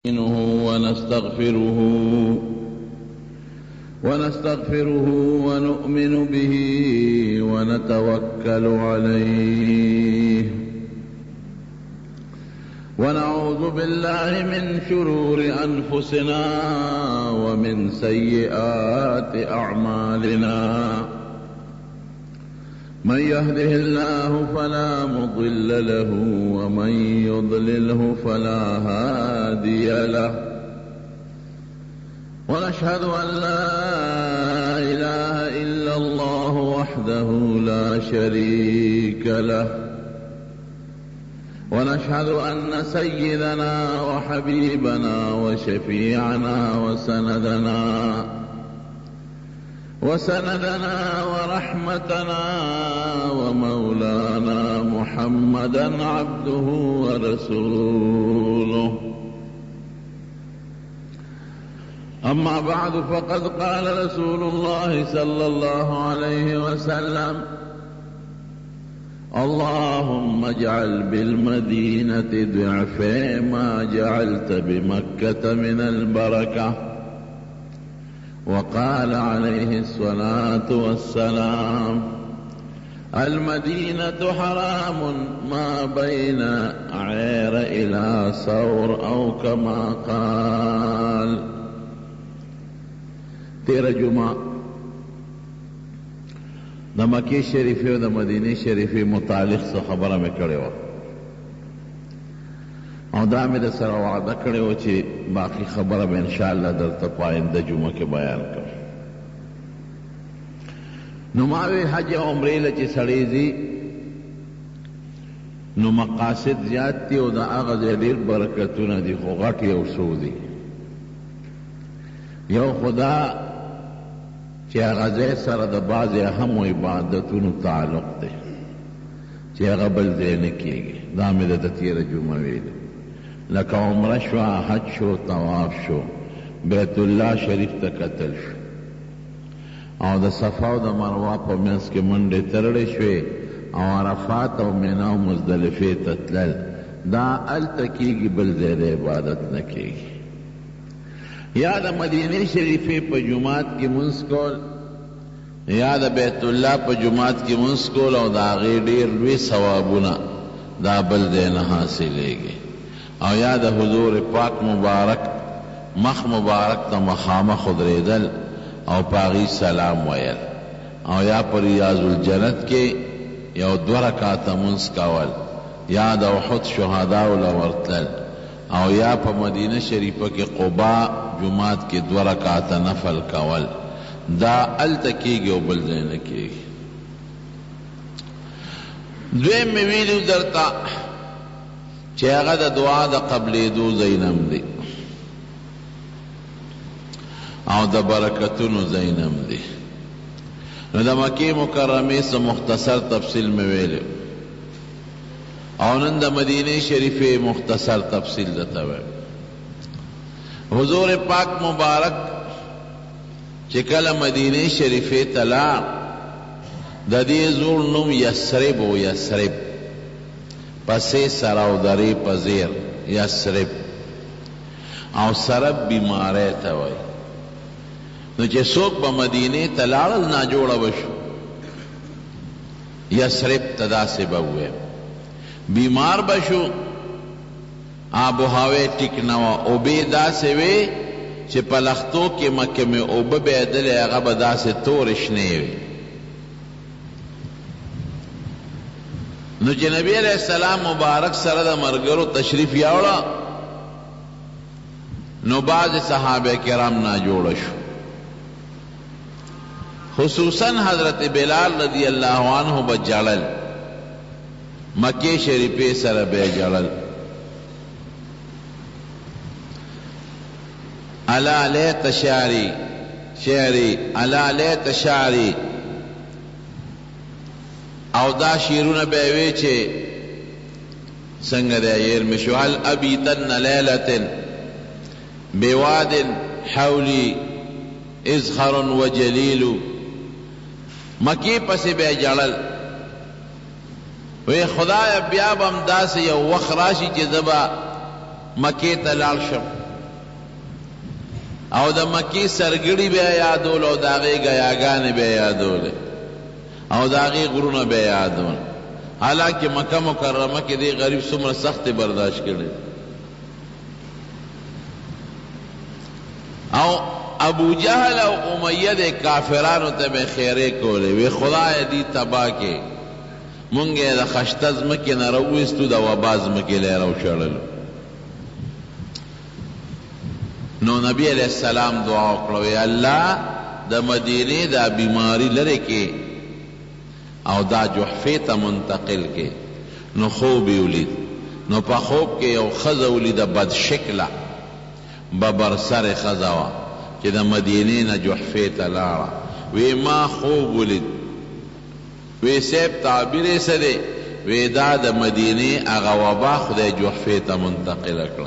ونستغفره ونؤمن به ونتوكل عليه ونعوذ بالله من شرور أنفسنا ومن سيئات أعمالنا من يهده الله فلا مضل له ومن يضلله فلا هادي له ونشهد أن لا إله إلا الله وحده لا شريك له ونشهد أن سيدنا وحبيبنا وشفيعنا وسندنا ورحمتنا ومولانا محمدا عبده ورسوله أما بعد فقد قال رسول الله صلى الله عليه وسلم اللهم اجعل بالمدينة ضعف ما جعلت بمكة من البركة وقال عليه الصلاة والسلام المدينة حرام ما بين عير إلى صور أو كما قال. تیرہ جمعہ دا مکی شریفی و دا مدینی شریفی متعلق سے خبرہ میں کڑے ہو اور دا میں دا سر وعدہ کڑے ہو چی باقی خبرہ میں انشاءاللہ در تپائندہ جمعہ کے بیان کر نماوی حج عمری لچی سڑیزی نو مقاصد زیاد تی و دا آغاز دیر برکتون دی خو غٹی او سو دی یو خدا چی اغازه سر دا باز اهم و عبادتونو تعلق دے چی اغبل دے نکیگی دامی دا تیر جمعوی دے لکا عمرہ شو حج شو طواف شو بیت اللہ شریف تا قتل شو او دا صفا و دا مروہ پا منس کے منڈے ترڑے شوے او عرفات و مینا و مزدلفی تتلل دا ال تکیگی بل دے دے عبادت نکیگی یا دا مدینی شریفی پا جماعت کی منس کول یا دا بیت اللہ پا جماعت کی منس کول او دا غیدیر لوی ثوابونا دا بل دین حاصلے گی او یا دا حضور پاک مبارک مخ مبارک تا مخام خدریدل او پاغی سلام ویل او یا پر ریاض الجنت کے یا دو رکعت منس کول یا دا احد شہداء لورتل او یا پا مدینہ شریفہ کے قبا جماعت کے دو رکعت نفل کول دا ال تکیگی و بلدین کیگی دویم میں ویلیو درتا چی اغا دا دعا دا قبل دو زینم دی او دا برکتونو زینم دی نو دا مکی مکرمی سے مختصر تفصیل میں ویلیو او نن دا مدینه شریف مختصر تفصیل دتا وے حضور پاک مبارک چکل مدینه شریف تلا دا دی زور نم یسرب و یسرب پسی سراو دری پزیر یسرب او سرب بیماره تاوی نو چه سوک با مدینه تلال نا جوڑا بشو یسرب تدا سے بوئے بیمار بشو آب و هوا ٹک نوا اوبے دا سے وے چھ پلختو کے مکہ میں اوبے بیدل اغب دا سے تورشنے وے نو چھ نبی علیہ السلام مبارک سرد مرگرو تشریف یاوڑا نو بعض صحابہ کرام نا جوڑشو خصوصاً حضرت بلال رضی اللہ عنہ بجالل مکی شریفی سر بے جڑل الا لیت شعری الا لیت شعری او دا شیرون بیوی چھے سنگ دے یر مشو هل ابیتن لیلتن بواد حولی ازخر و جلیل مکی پس بے جڑل وی خدای بیا بم داس یو وخت راشي چې زبا مکې ته لاړ شم او د مکی سرګړي بیا یادول او د هغې ګیاګانې بیا یادولې او د هغې غرونه بیا یادول حالانکه مکه مکرمه کې دی غریب څومره سختې برداشت کړي او ابو جهل او امیه د کافرانو ته به خیرې کولې وی خدای دې تباه کې مونږ یې د خشته ځمکې نه راوویستو د وبا ځمکې له یې راوشړلو نو نبی علیہ السلام دعا وکړه الله د مدینې دا بیماری لرې کې او دا جحفې ته منتقل کې نو خوب یې ولید نو په خوب کې یو ښځه ولیده بد شکله ببرسر ښځه وه چې د مدینې نه جحفې ته لاړه وی ما خوب ولید وی صاحب تعبیر یې څه دی وی دا د مدینې هغه وبا خدای جحفې ته منتقله کړه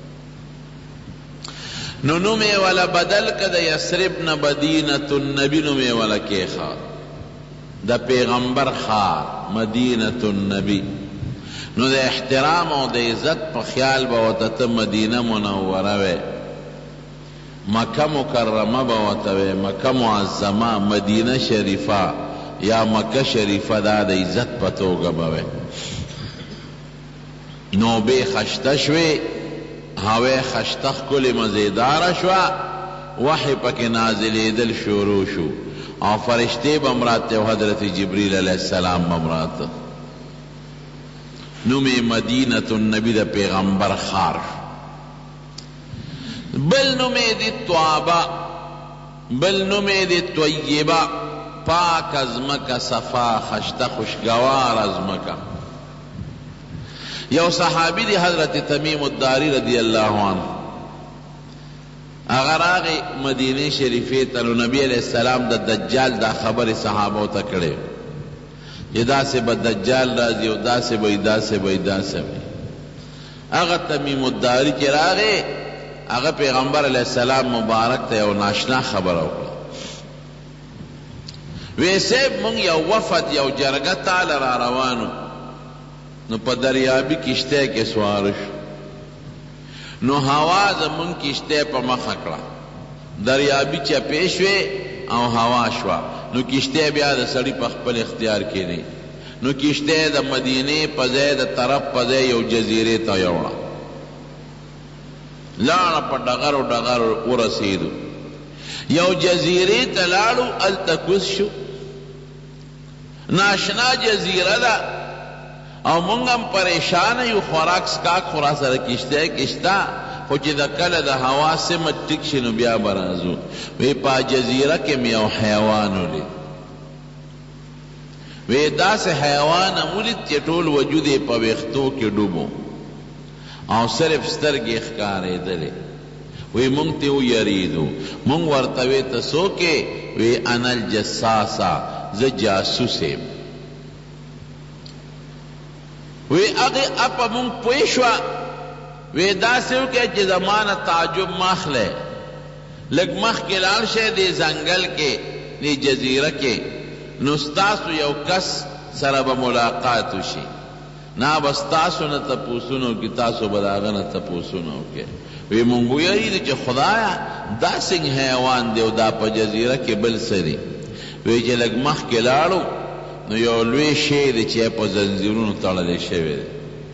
نو نوم یې والا بدل که د یثرب نه مدینة النبی نوم یې والا کېښود د پیغمبر ښار مدینة النبی نو د احترام او د عزت په خیال به ورته ته مدینه منوره وی مکه مکرمه به ورته وی مکه معظمه مدینه شریفه یا مکه شریفه دا د عزت په توګه به وی نو بې خشته شوې هوای خشته ښکلې مزیداره شوه وحی پکې نازلېدل شروع شو او فرشتې به مراته او حضرت جبریل علیه السلام به مراته نوم یې مدینة النبی د پیغمبر ښار بل نوم یې د طوابه بل نوم یې د طیبه پاک ازمکه صفا خشته خوشګوار ازمکه یو صحابی دی حضرت تمیم الداری رضی اللہ عنہ اگر آغی مدینه شریفی ته نبی علیہ السلام د دجال دا خبر صحابو ته کړي چې داسې به دجال راځي او داسې به داسې به داسې هغه تمیم الداری چې راغی هغه پیغمبر علیہ السلام مبارک ته یو ناشنا خبر وکړه وی صاحب مونږ یو وفد یو جرګه تاله را روانو نو په دریابي کشته کې سوار شو نو هوا زمون کشته په مخه کړه دریابي چپې شوې او هوا شوه نو کشته بیا د سړي په خپل اختیار کې نه نو کشته د مدینې په ځای د طرف په ځای یو جزیرې ته یوړه لاړه په ډغرو ډغرو ورسېدو یو جزیرې ته لاړو هلته کوز شو ناشنا جزیره ده او مونږ هم پریشانه یو خوراک سکاک خو را سره کشته کشته خو چې د کله د هوا سمه ټیک شي نو بیا به راځو وی په جزیره کې مې یو حیوان ولید وی داسې حیوان هم ولید چې ټول وجود یې په ویښتو کې ډوبو او صرف سترګې ښکارېدلې وی مونږ ته ویریدو مونږ ورته وی ته څوک یې وی انا الجساسه زه جاسوس یم وی اغی اپا مونگ پویشوا وی داسیو که چی زمان تعجب مخلے لگ مخ کے لال شے دی زنگل کے دی جزیرہ کے نستاسو یو کس سر با ملاقاتو شی نا بستاسو نا تپوسونو کی تاسو بداغن تپوسونو کے وی مونگو یہی دی چی خدایا دا سنگ حیوان دیو دا پا جزیرہ کے بل سری وی چی لگ مخ کے لالو نو یو لوی شی دی چې په زنځیرونو تړلی شوی دی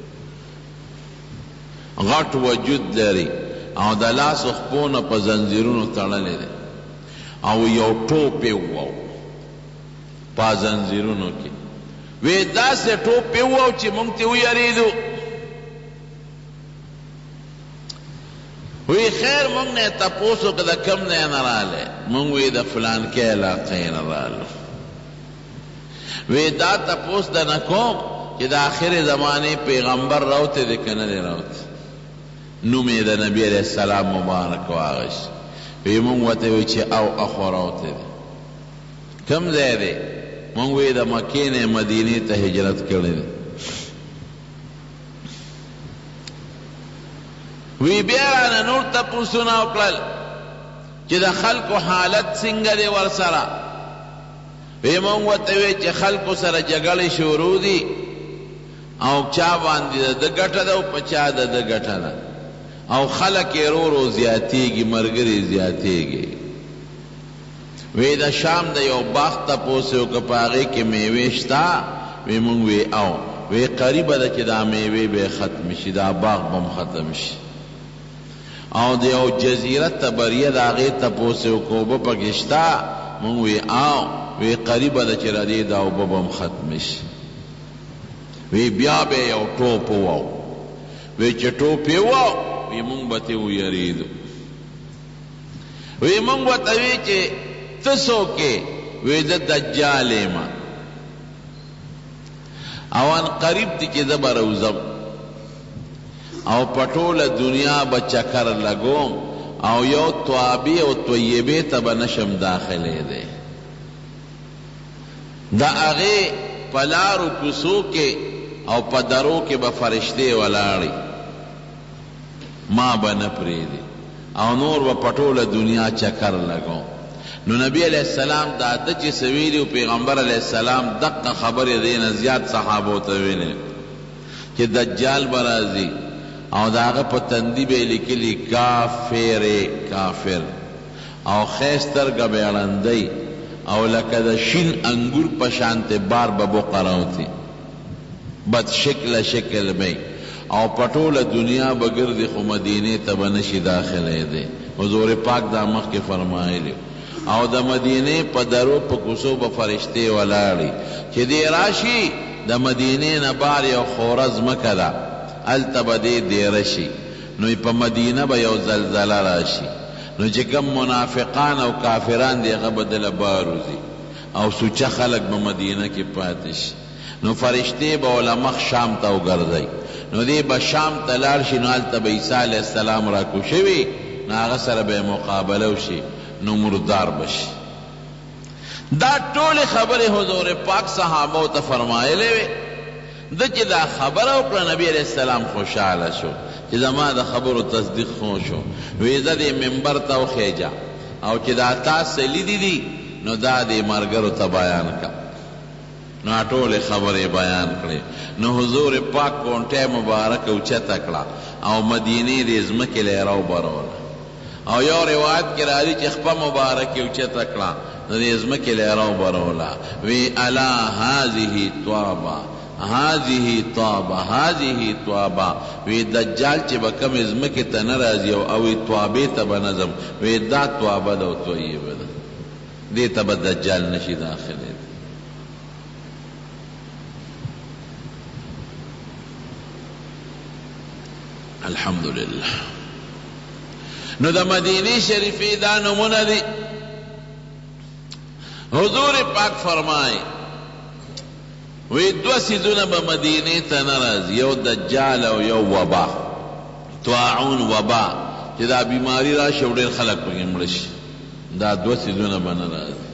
غټ وجود لري او د لاس خپو نه په زنځیرونو تړلی دی او یو ټوپ یې وو په زنځیرونو کې وی داسې ټوپ یې وو چې موږ ته ویریدو وی خیر موږ نه تپوس وکړه د کوم ځای نه راغلی موږ وی د فلان کې علاقې نه راغلو وی دا تپوس دا نکوم چې د آخر زمانه پیغمبر راوته دی کنه دی راوته نومې د نبی علیہ السلام مبارک واغش وی مونږ ورته وی چې او اخو راوته دی کم ځای دی مونږ وی د مکې نه مدینې ته هجرت کړی دی وی بیا رانه نور تپوسونه وکړل چې د خلکو حالت څنګه دی ورسره وی مونږ ورته وی چې خلکو سره جګړې شروع دي او چا باندې د ګټه ده او په چا د ګټه ده او خلق رو رو زیاتیږي مرګري زیاتیږي وی دا شام د یو باغ تپوس یو که په هغې کې میوې شته وی مونږ وی او وی قریبه ده چې دا میوې به ختم شي دا باغ به هم ختم شي او د یو جزیره تبریه د هغې تپوس یو که اوبه پکې شته مونږ وی او وی قریبه ده چې ردې دا اوبه به هم ختم شي وی بیا به یو ټوپ وواو وی چې ټوپ یې وواو وی مونږ به ترې ویرېدو وی مونږ ورته وی چې ته څوک یې وی زه دجال یم او ان قریب دی چې زه به روزم او په ټوله دنیا به چکر لګوم او یو توابې او طیبې ته به نشم داخلېدی د هغې په لارو کوڅو کې او په درو کې به فرشتې ولاړې ما به نه پرېږدي او نور به په ټوله دنیا چکر لګوم نو نبی علیہ السلام دا ده چې څه ویلي و پیغمبر علیہ السلام دقه خبرې دی نه زیات صحابو ته ویلې چې دجال به راځي او د هغه په تندي به یې لیکلي کافر او ښی سترګه به یې ړندی او لکه د شین انګور په شانتې بار به بقراوتي بد شکل به او په ټوله دنیا به ګرځي خو مدینې ته به نشي داخلېدی حضور پاک دا مخکې فرمایلي او د مدینې په درو په کوڅو به فرشتې ولاړي چې دی راشي د مدینې نه بار یو خوره ځمکه ده هلته به دی دیره شي نو په مدینه به یو زلزله راشي نو چې کوم منافقان او کافران دی هغه به دله بار وځي او سوچه خلک به مدینه کې پاتې شي نو فرشتې به ورله مخ شام ته وګرځئ نو دی به شام ته لاړ شي نو هلته به عیسی علیه السلام راکوشوي وي نو هغه سره به یې مقابله وشي نو مردار بشي دا ټولې خبرې حضور پاک صحابو ته فرمایلې وې ده چې دا خبره وکړه نبی علیه السلام خوشحاله شو چې زما د خبرو تصدیق خو شو وی زه دې منبر ته وخیجه او چې دا تاسې لیدي دي نو دا دې ملګرو ته بیان کړه نو ټولې خبرې بیان کړې نو حضور پاک کونټۍ مبارکه اوچته کړه او مدینې دې ځمکې له یې راوبروله او یو روایت کې راځي چې خپه مبارکه اوچته کړه نو دې ځمکې له یې راوبروله وی الا هذه طابه هذه طابه وی دجال چې به کومې ځمکې ته نه راځي او وی طابې ته به نه ځم وی دا طابه ده او طیبه ده دې ته به دجال نشي داخلېدی الحمدلله نو د مدینې شریفې دا نمونه دي حضور پاک فرمای وی دو سیزونه به مدینې ته نه راځي یو دجال او یو وبا طاعون وبا چې دا بیماری راشي او ډېر خلک پکې مړه شي دا دو سیزونه به نه راځي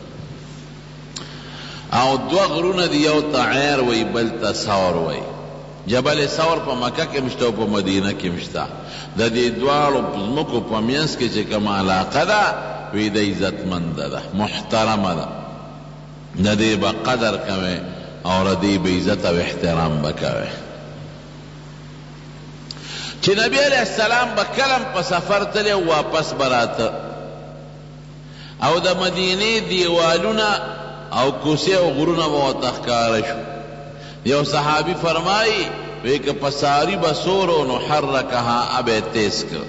او دوه غرونه دي یو ته عیر وی بل ته ثور وی جبل ثور په مکه کې مشته او په مدینه کې مشته د دې دواړو ځمکو په منځ کې چې کومه علاقه ده وی د عزتمنده ده محترمه ده د دې به قدر کوئ او د دې به عزت او احترام به کوئ چې نبی علیه السلام به کلم په سفر تللی واپس به راته او د مدینې دیوالونه او کوڅې او غرونه به ورته ښکاره شو یو صحابي فرمایي وی که په ساري به سورو نو حرکها ابه تیز کړ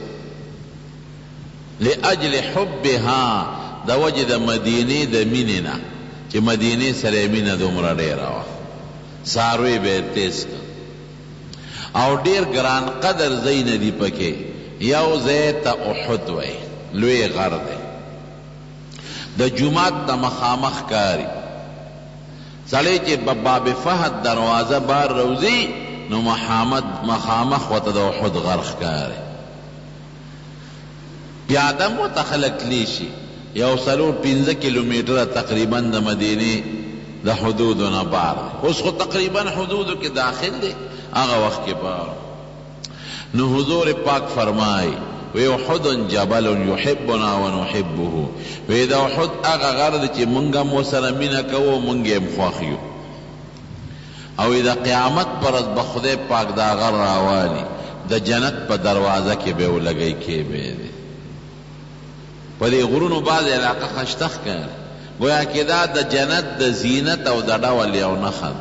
لاجل حبها د وجه د مدینې د مینې نه چې مدینې سره مینه دومره ډېره وه څاروی به تیز کړ او ډېر ګران قدر ځای نه دي پکې یو ځای ته احد وی لوی غر دی د جومات ته مخامخ کاري سړی چې په باب فهد دروازه بار روزي نو مخامخ ورته د احد غر ښکاري پیاده مو ته خلک تلی شي یو 4-5 کیلومتره تقریبا د مدینې د حدودو نه بار اوس خو تقریبا حدودو کې داخل دی هغه وخت کې بار نو حضور پاک فرمای وی احد جبل یحبنا ونحبه وی دا احد هغه غر دی چې مونږ هم ورسره مینه کوو مونږ یې هم خوښ یو او د قیامت پر ورځ به خدای پاک دا غر راوالي د جنت په دروازه کې به ولګی کې به دی په دې غرونو بعض علاقه خشتخ کړ گویا کې دا د جنت د زینت او د ډول یو نښه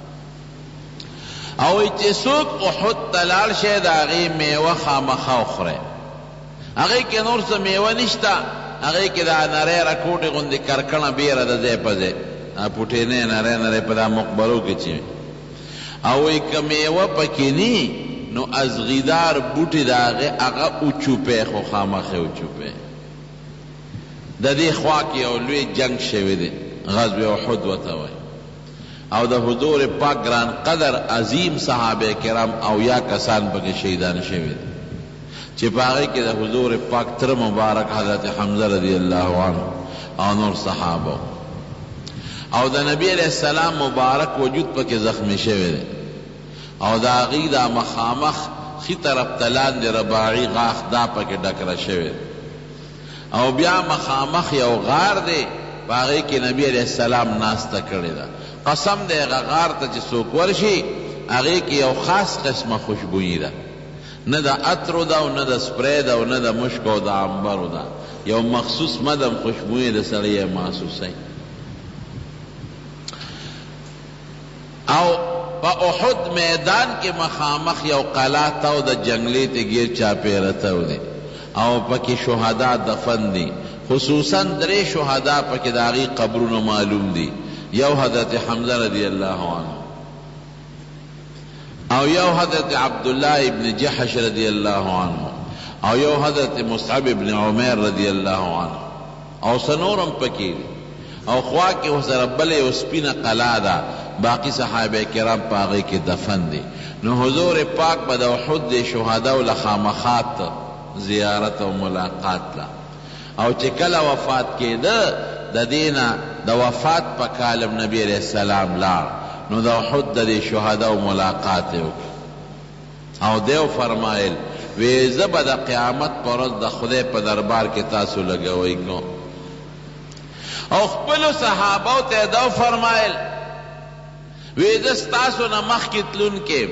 او چې څوک احد ته لاړ شي د هغې میوه خامخا وخورئ هغې کې نور څه میوه نشته هغې کې دا نری رکوټې غوندې کرکنه بیره د ځای په ځای پوټینې نری نری په دا مقبرو کې چې او وایي که میوه پکې نی نو ازغیدار بوټي د هغې هغه اوچوپی خو خامخې اوچوپی د دې خوا کې یو لوی جنگ شوی دی غزوه احد ورته وایي او د حضور پاک ګران قدر عظیم صحابه کرام او یا کسان پکې شهیدان شوي دي چې په هغې کې د حضور پاک تر مبارک حضرت حمزه رضی الله عنه او نور صحابه او د نبی علیہ السلام مبارک وجود پکې زخمی شوی دی او د هغې دا مخامخ ښي طرف ته لاندې رباعي غاښ دا پکې ډکره شوی او بیا مخامخ یو غار دی په هغې کې نبی علیہ السلام ناسته کړې ده قسم دی هغه غار ته چې څوک ورشي هغې کې یو خاص قسمه خوشبویي ده نه د عطرو ده او نه د سپری ده او نه د مشکو او د عنبرو ده یو مخصوص مدم خوشبویي د سړی یې محسوسوي او په احد میدان کې مخامخ یو قلعه تو د جنګلې ته ګیر چاپېره تو دی او پکې شهدا دفن دي خصوصا 3 شهدا پکې د هغې قبرونه معلوم دي یو حضرت حمزه رضی الله عنه او یو حضرت عبدالله ابن جحش رضی الله عنه او یو حضرت مصعب ابن عمیر رضی الله عنه او سنورم پکې او خوا کې ورسره بله یو سپینه قلعه ده باقی صحابه کرام په هغې کې دفن دي نو حضور پاک به د احد د شهداو له خامخات زیارت او ملاقات له او چې کله وفات کېده د دې نه د وفات په کالم نبی علیہ السلام لاړ نو د احد د دې شهداو ملاقات یې وکړ او دیو فرمایل وی زه به د قیامت په ورځ د خدای په دربار کې تاسو لګوی کوم او خپلو صحابو ته دا فرمایل وی زه ستاسو نه مخکې تلونکې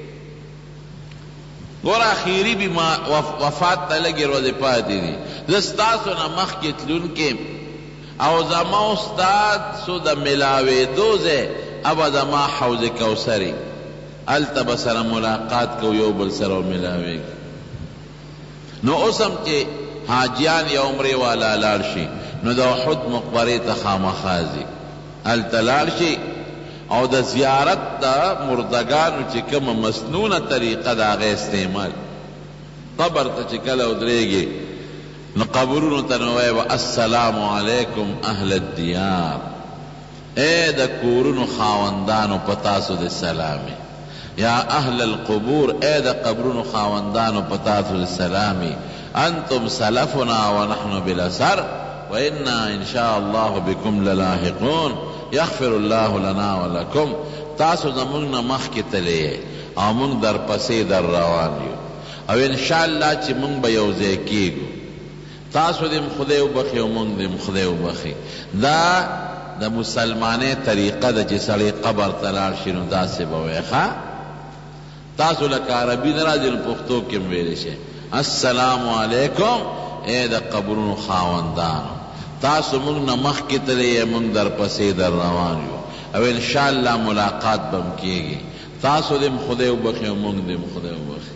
ګوره اخیري بي وفات ته لږې ورځې پاتې دي زه ستاسو نه مخکې تلونکې او زما ستاسو د ملاوېدو ځای ابه زما حوض کوثري هلته به سره ملاقات کو یو بل سره ملاوېږي نو اوس هم چې حاجیان یا عمرې والا لاړ شي نو د احد مقبرې ته خامخا ځي هلته لاړ شي او د زیارت د مردگانو چې کومه مسنونه طریقه د هغې استعمال قبر ته چې کله ودرېږي نو قبرونو ته نو وایي السلام علیکم اهل الدیار ای د کورونو خاوندانو په تاسو د سلامي یا اهل القبور ای د قبرونو خاوندانو په تاسو د سلامي انتم سلفنا ونحن بالاثر وانا ان شاء الله بكم للاحقون یغفر الله لنا ولکم تاسو زمونږ نه مخکې تللی او مونږ در پسې در روان یو او انشاءالله چې مونږ به یو ځای کېږو تاسو دې خدای وبخي او مونږ دې خدای وبخي دا د مسلمانۍ طریقه ده چې سړی قبر ته لاړ شي نو داسې به وایي ښه تاسو لکه عربي نه راځي نو پښتو کې هم ویلی شي السلام علیکم ای د قبرونو خاوندانو تاسو مونږ نه مخکې تللی مونږ در پسې در روان یو او انشاءالله ملاقات به م کېږي تاسو دې م خدای وبخي او مونږ دې م خدای وبخي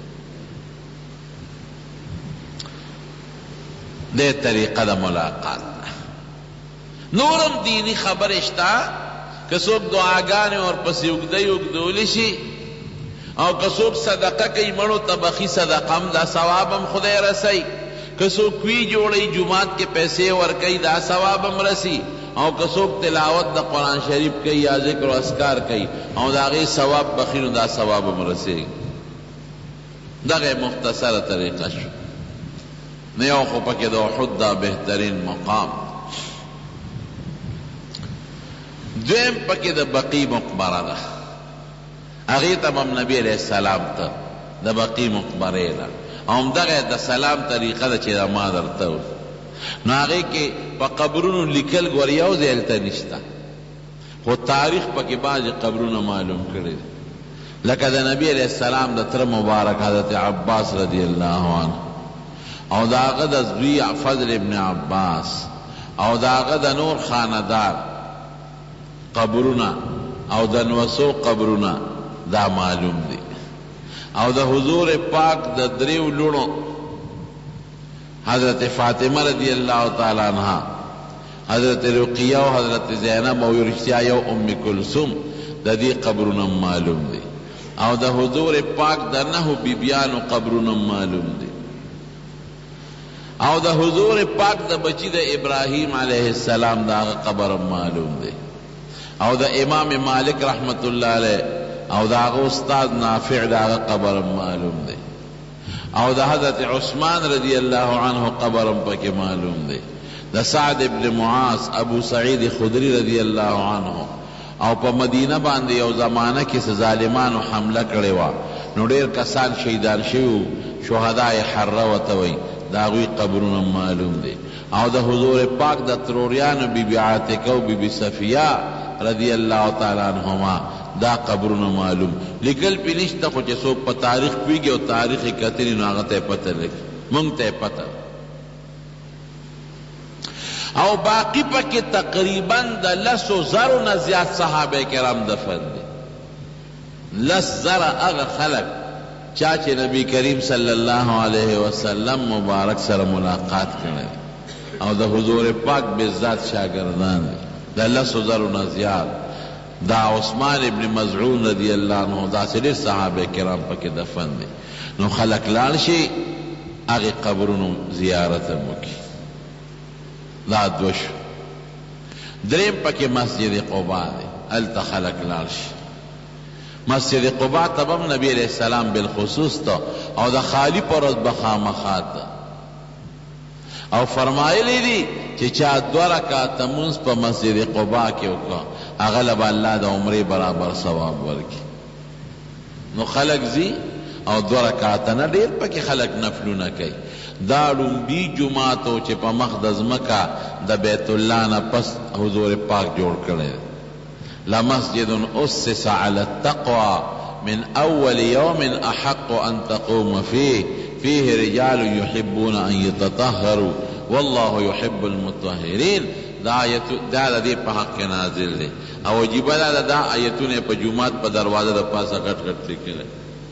دې طریقه د ملاقات نورم دینی خبر شته که څوک دعاګانې ورپسې اوږدی اوږدولی شي او که څوک صدقه کوي مړو ته بخي صدقه هم دا ثواب هم خدای رسی که څوک کوي جوړی جومات کې پیسې ورکوي دا ثواب هم رسی او که څوک تلاوت د قرآن شریف کوي یا ذکر و اذکار کوي او د هغې ثواب بخي نو دا ثواب هم رسېږي دغه مختصره طریقه شو نه یو خو پکې د احد دا بهترین مقام دویم پکې د بقی مقبره ده هغې ته هم نبی علیہ السلام ته د بقی مقبرې ده او همدغه د سلام طریقه ده چې دا ما درته نو هغې کې په قبرونو لیکل ګور یو ځای هلته نشته خو تاریخ پکې بعضې قبرونه معلوم کړي دي لکه د نبی علیہ السلام د تر مبارک حضرت عباس رضی اللہ عنہ او دا هغه د زوی فضل ابن عباس او دا هغه د نور خاندار قبرونه او د نوسو قبرونه دا معلوم دی او د حضور پاک د دریو لونو حضرت فاطمه رضی اللہ تعالی عنہ حضرت رقیہ و حضرت زینب او رشتیا یو ام کلثوم د دې قبرونه معلوم دی او د حضور پاک د نهو بیبیانو قبرونه معلوم دی او د حضور پاک د بچی د ابراہیم علیہ السلام دا قبر معلوم دی او د امام مالک رحمت اللہ علیہ او دا استاد نافع دا قبر معلوم دی او د حضرت عثمان رضی اللہ عنہ قبر پاک معلوم دی د سعد ابن معاذ ابو سعید خدری رضی اللہ عنہ او په مدینه باندې یو زمانہ کې ظالمانو حمله کړې وه نو ډېر کسان شهیدان شوي شهدای حره ورته وایي د هغوی قبرونه معلوم دی او د حضور پاک د تروریانو بیبي عاتکه او بیبي صفیه رضی اللہ تعالی عنہما دا قبرونه معلوم لیکل پې نشته خو چې څوک په تاریخ پوهېږي او تاریخ یې کتلي نو هغه ته یې پته لګي مونږ ته یې پته او باقی پکی تقریبا د لسو زرو نه زیات صحابه کرام دفن دی لس زر اغا خلق چاچه نبی کریم صلی اللہ علیہ وسلم مبارک سره ملاقات کرنے او د حضور پاک بذات شاگردان دی د لسو زرو نه زیات دا عثمان ابن مزعون رضی اللہ عنہ دا سلیر صحابه کرام پکی دفن دی نو خلق لال شي اغی قبرونو زیارت مکی دا دوش دریم پکی مسجد قبا دی التا خلق لارش مسجد قبا تبم نبی علیہ السلام بالخصوص تا او دا خالی پر از بخامخات او فرمائلی دی چی چا دو رکعت منز پا مسجد قبا کیو کا اغلب اللہ دا عمری برابر ثواب ورکی نو خلق زی او دو رکعتنا دیر پکی خلق نفلو نکی دا لومبی جماعتو چې په مخ د ځمکه د بیت الله نه پس حضور پاک جوړ کړی لمسجد اسس على التقوى من اول يوم احق ان تقوم فيه رجال يحبون ان يتطهروا والله يحب المطهرين دا آیت دا دې په حق نازل دی او واجب دا آیتونه په جمعات په دروازه د پاسه غټ غټ لیکل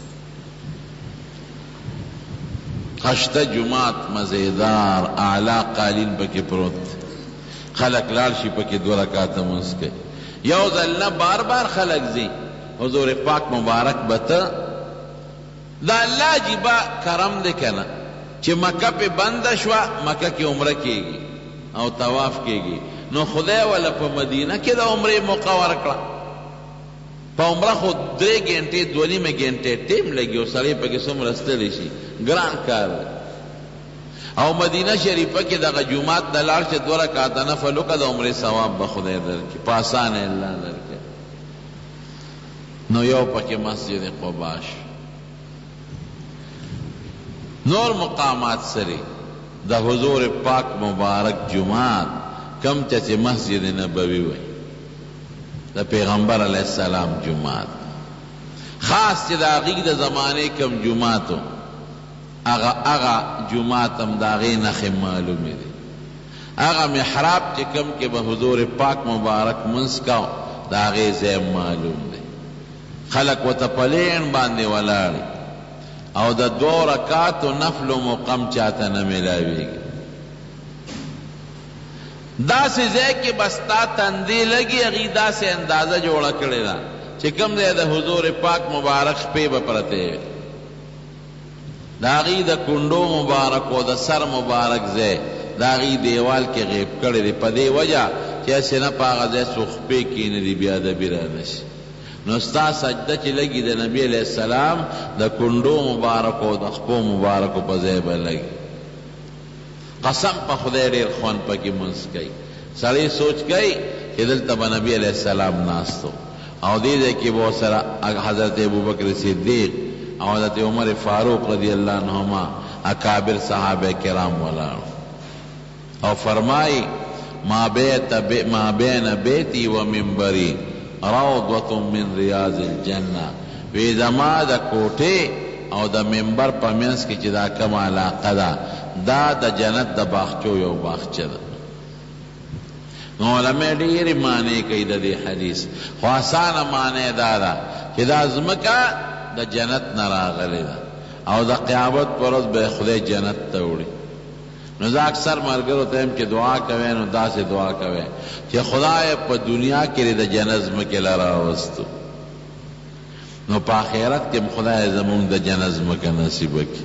خشته جماعت مزیدار اعلی قالین پکی پروت خلق لال شي پکی دو رکعات منځ کې یو ځل نه بار بار خلق زی حضور پاک مبارک بته دا الله جیبا کرم دې کنه چې مکه په بند شوا مکه کې عمره کېږي او طواف کېږي نو خدای ولا په مدینه کې د عمره موقع ورکړه په عمره خو 3 غنټې 2.5 غنټې ټیم لګي او سړی پکې څومره ستړی شي ګران کار او مدینه شریفه کې دغه جمعات د لار چې 2 رکعات نفل وکړه د عمره ثواب به خدای درکړي په اسانه الله درکړي نو یو پکې مسجد قباش نور مقامات سری د حضور پاک مبارک جمعات کم چې مسجد نبوي وي د پیغمبر علیہ السلام جمعات خاص چې د هغې د زمانې کم جمعاتو اغا جمعات هم د هغې نښې معلومې دي اغا محراب چې کم کې به حضور پاک مبارک منځ کا د هغې ځای معلوم دی خلق ورته پلین باندې ولاړ او د 2 رکعاتو نفل و مقام چاته نه میلاویږي داسې ځای کې بس تا تندې لګي هغې داسې اندازه جوړه کړې ده چې کوم ځای د حضور پاک مبارک شپې به پرتې د هغې د کونډو مبارک او د سر مبارک ځای د هغې دیوال کې غیب کړی دی په دې وجه چې هسې نه په هغه ځای څوک شپې کښېني بیا ادبي رانشي نو ستا سجده چې لګي د نبي علیہ السلام د کونډو مبارک او د خپو مبارکو په ځای به لګي قسم په خدای ډېر خوند پکې منځ کوي سړی سوچ کوي چې دلته به نبي علیہ السلام ناستو او دې ځای کې به ورسره حضرت ابوبکر صدیق او حضرت عمر فاروق رضی اللہ عنہما اکابر صحابہ کرام ولاړو او فرمائی ما بین بیتی و منبری روضة من ریاض الجنہ وی زما د کوټې او د منبر په منځ کې چې دا کومه علاقه ده دا د جنت د باغچو یو باغچه ده. نو علماء ډېرې معنی کوي د دې حدیث، خو اسانه معنی دا ده چې دا ځمکه د جنت نه راغلې ده او د قیامت پر ورځ به خدای جنت ته وړي. نو زه اکثر ملګرو ته یم چې دعا کوئ نو داسې دعا کوئ چې خدای په دنیا کې د جنت ځمکې له راوستو، نو په آخرت کې خدای زمونږ د جنت ځمکه نصیب کړي.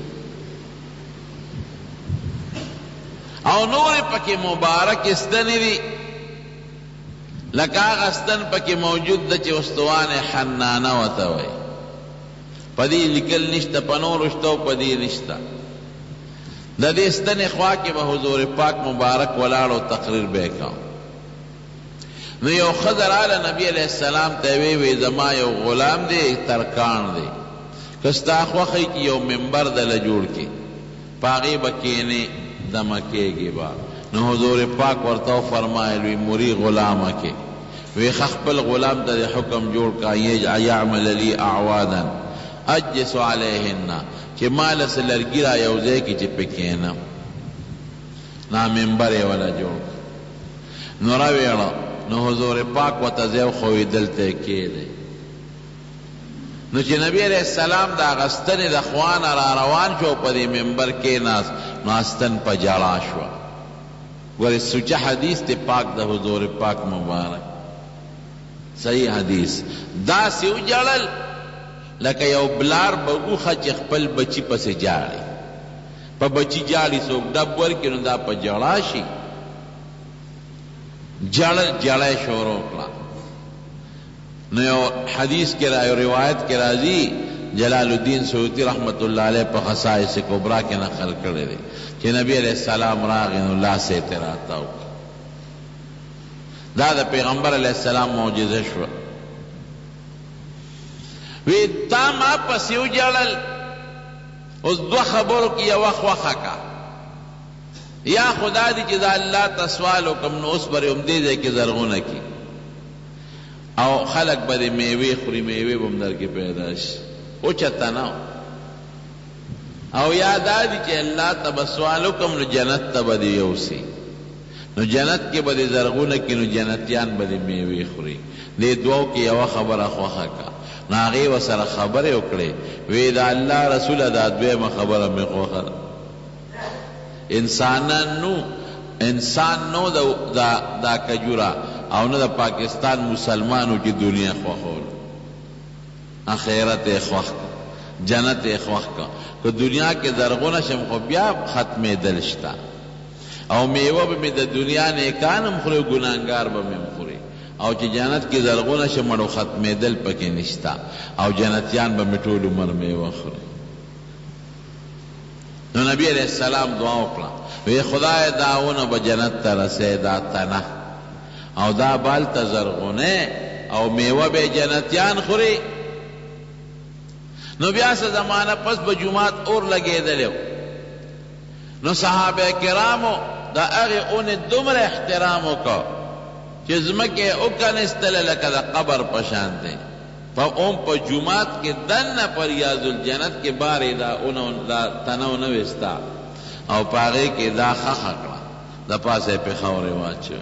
او نورې پکې مبارک ستنې دي، لکه هغه ستن پکې موجود ده چې استوان حنانه ورته وایي. په دې لیکل نشته، په نورو شته او په دې نشته. د دې ستنې خوا کې به حضور پاک مبارک ولاړ او تقریر به یې کوم. نو یو ښځه راله نبي علیه السلام ته وی زما یو غلام دی ترکاڼ دی، که ستا خوښی چې یو منبر دله جوړ کړي په هغې به کښېنې دمه کېږي به. نو حضور پاک ورته وفرمایل وی مري غلامه کې وی خپل غلام ته حکم جوړ کا یعمل لی اعوادا اجلس علیهن چې مال سه لرګي را یو ځای کې چې پې کښېنم. نا منبر یې وله جوړ نو راویړه. نو حضور پاک ورته ځای وښوي دلته یې کښېدی. نو چې نبی علیہ السلام د هغه ستنې د خوانه را روان شو په دې منبر کېناست، نو ستن په جړا شوه. ګورې سوچه حدیث دی پاک د حضور پاک مبارک، صحیح حدیث. داسې وجړل لکه یو بلار بګوښه چې خپل بچي پسې جاړي. په بچي جاړي څوک ډب ورکړي نو دا په جړا شي. جړل جړی شروع کړه. نو یو حدیث کې یو روایت کې راځي، جلال الدین سیوطي رحمت الله علیه په خصائص کبرا کې نقل کړی دی چې نبی علیہ السلام راغی نو لاس یې ترې راتاو کړ. دا د پیغمبر علیہ السلام معجزه شوه. وی تا ما پسې وجړل، اوس دوه خبرو کې یوه خوښه کا، یا خدا دی چې دا الله ته سوال وکړم نو اوس به همدې ځای کې زرغونه کړي او خلق به د میوې خوري، میوې به هم در کې پیدا شي. اوچته نه او یا دا دی چې الله ته به سوال وکړم نو جنت ته به دې یوسي، نو جنت کې به دې زرغونه کړي، نو جنتیان به دې میوې خوري. دې دوو کې یوه خبره خوښه کا. نو هغې ورسره خبرې وکړې، وی د الله رسوله دا دویمه خبره مې خوښه ده. انسان نو دا کجوره او نه د پاکستان مسلمانو چې دنیا خوښول، آخرت یې خوښ کا، جنت یې خوښ کا. که دنیا کې زرغونه شم خو بیا ختمېدل شته، او میوه به مې د دنیا نیکان هم خوري، ګناهګار به مې هم خوري. او چې جنت کې زرغونه شم مړو ختمېدل پکې نشته، او جنتیان به مې ټول عمر میوه خوري. نو نبی علیہ السلام دعا وکړه، وی خدای دا ونه به جنت ته رسې، دا تنه او دا بال ته زرغونه او میوه به جنتیان خوري. نو بیا څه زمانه پس به جومات اور لګېدلی، نو صحابه کرامو د هغې اونې دومره احترام وکړ چې ځمکې وکنستله لکه د قبر په شان دی. په جومات کې دننه په ریاض الجنت کې بارې دا تنه ونه وستا او په هغې کې دا خښه کړه، د پاسه یې پې خاورې واچوه.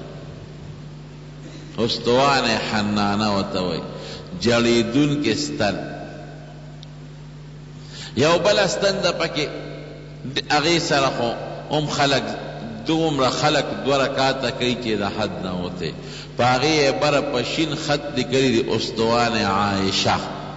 استوان حنانه ورته وایي، جړېدونکې ستن. یو بل ستن ده پکې، هغې سره خو هم خلک دومره خلک دوه رکاته کوي چې د حد نه وتی. په هغې یې بره په شین خط لیکلي دي استوان عایشه.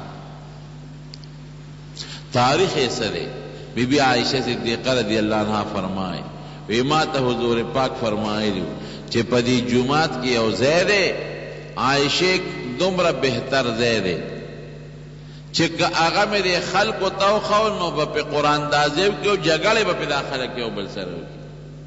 تاریخ یې څه دی؟ بی بی عایشه صدیقه رضی الله عنها فرمایي، وی ما ته حضور پاک فرمایلی چې په دې جومات کې یو ځای دی، عایشه دومره بهتر ځای دی چې که هغه مې د خلکو ته وښول نو به پې قراندازۍ وکړي او جګړې به پې دا خلک یو بل سره وکړي.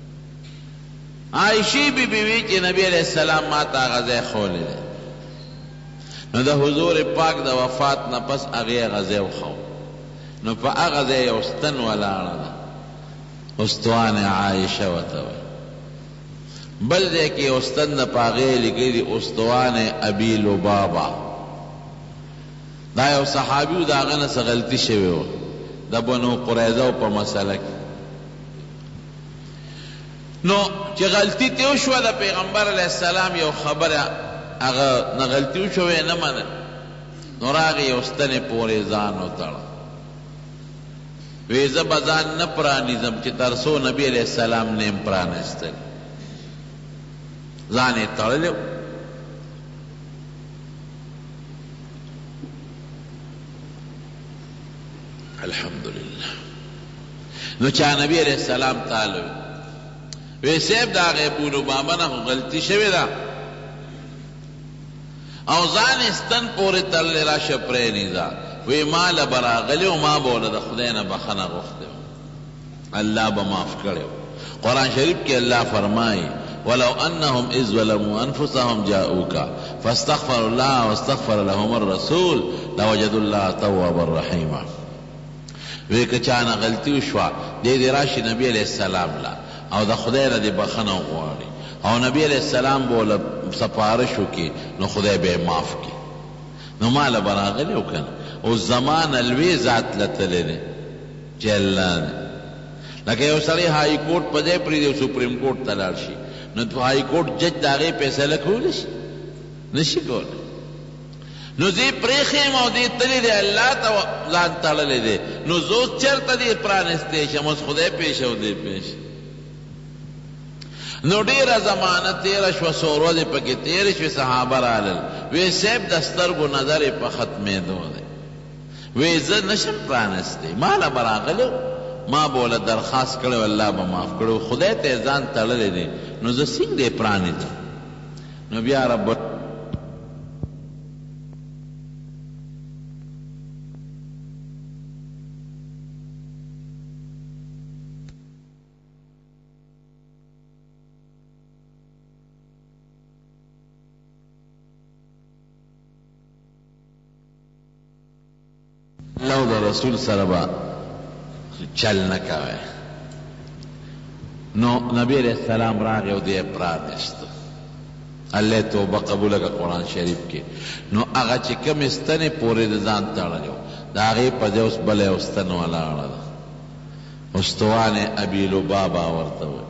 عایشې بی بی وی چې نبی علیہ السلام ما ته هغه ځای ښولی دی. نو د حضور پاک د وفات نه پس هغې هغه ځای وښو، نو په هغه ځای یو ستن ولاړه ده، استوان عایشه ورته وایي. بل ځای کې یو ستن ده، په هغې لیکلي دي استوان ابي لبابه. دا یو صحابیو د هغه نه څه غلطي شوې وه د بنو قریظه په مسله کې. نو چې غلطي تې وشوه د پیغمبر علیه السلام یو خبره هغه نه غلطي وشوې نه منل، نو راغی یو ستنې پورې ځان وتړه، وی زه به ځان نه پرانیزم چې تر څو نبي علیه السلام نه یم پرانیستلی، ځان یې تړلی. الحمدلله. نو چا نبی علیہ السلام تعالی وی سیب دا غیبون بابا نا غلطی شوی دا او ځان استن پوری تل را شپری نیزا وی مال براغلی و ما بولا دا خدینا بخنا غفتے اللہ بماف کرے. قرآن شریف کے اللہ فرمائی ولو انہم اذ ظلموا انفسهم جاؤوکا فاستغفر اللہ واستغفر لهم الرسول لوجدوا اللہ توابا رحیما. وی که چانا غلطی وشوا دی راشی نبی علیہ السلام لا او دا خدای را دی بخنه غواړي او نبی علیہ السلام بوله سپارشو کی نو خدای به معاف کی. نو مال براغلی وکنه او زمان الوی ذات لتلی دی جلان لکه یو سړی هائی کورټ په ځای پرېږدي او سپریم کورټ ته لاړ شي نو هائی کورټ جج د هغې فیصله کولی شي؟ نشي کولی. نو زی پریخیم او دی تلی دی اللہ تا ځان تړلی دی نو زو چرته دی پرانستی شم اوس خدای پیش او دی پیش. نو ډیره زمانه تیره شوه څو ورځې پکې تیرې شوې صحابه رالل وی صاحب د سترګو نظر یې په ختمېدو دی وی زه نشم پرانستی ماله به راغلی ما بوله درخواست کړی الله به معاف کړی خدای ته یې ځان تړلی دی نو زه څنګه یې پرانیزم. نو بیا رب اللہ دا رسول سره با چل نکوه. نو نبی علیہ السلام راغی او دی پرانست اللہ توبه قبول کا قرآن شریف کے. نو اغا چی کم استنی پوری دزان تاڑلیو دا غی پا دے اس بلے استن والا آڑا استوان ابی لبابا ورطوی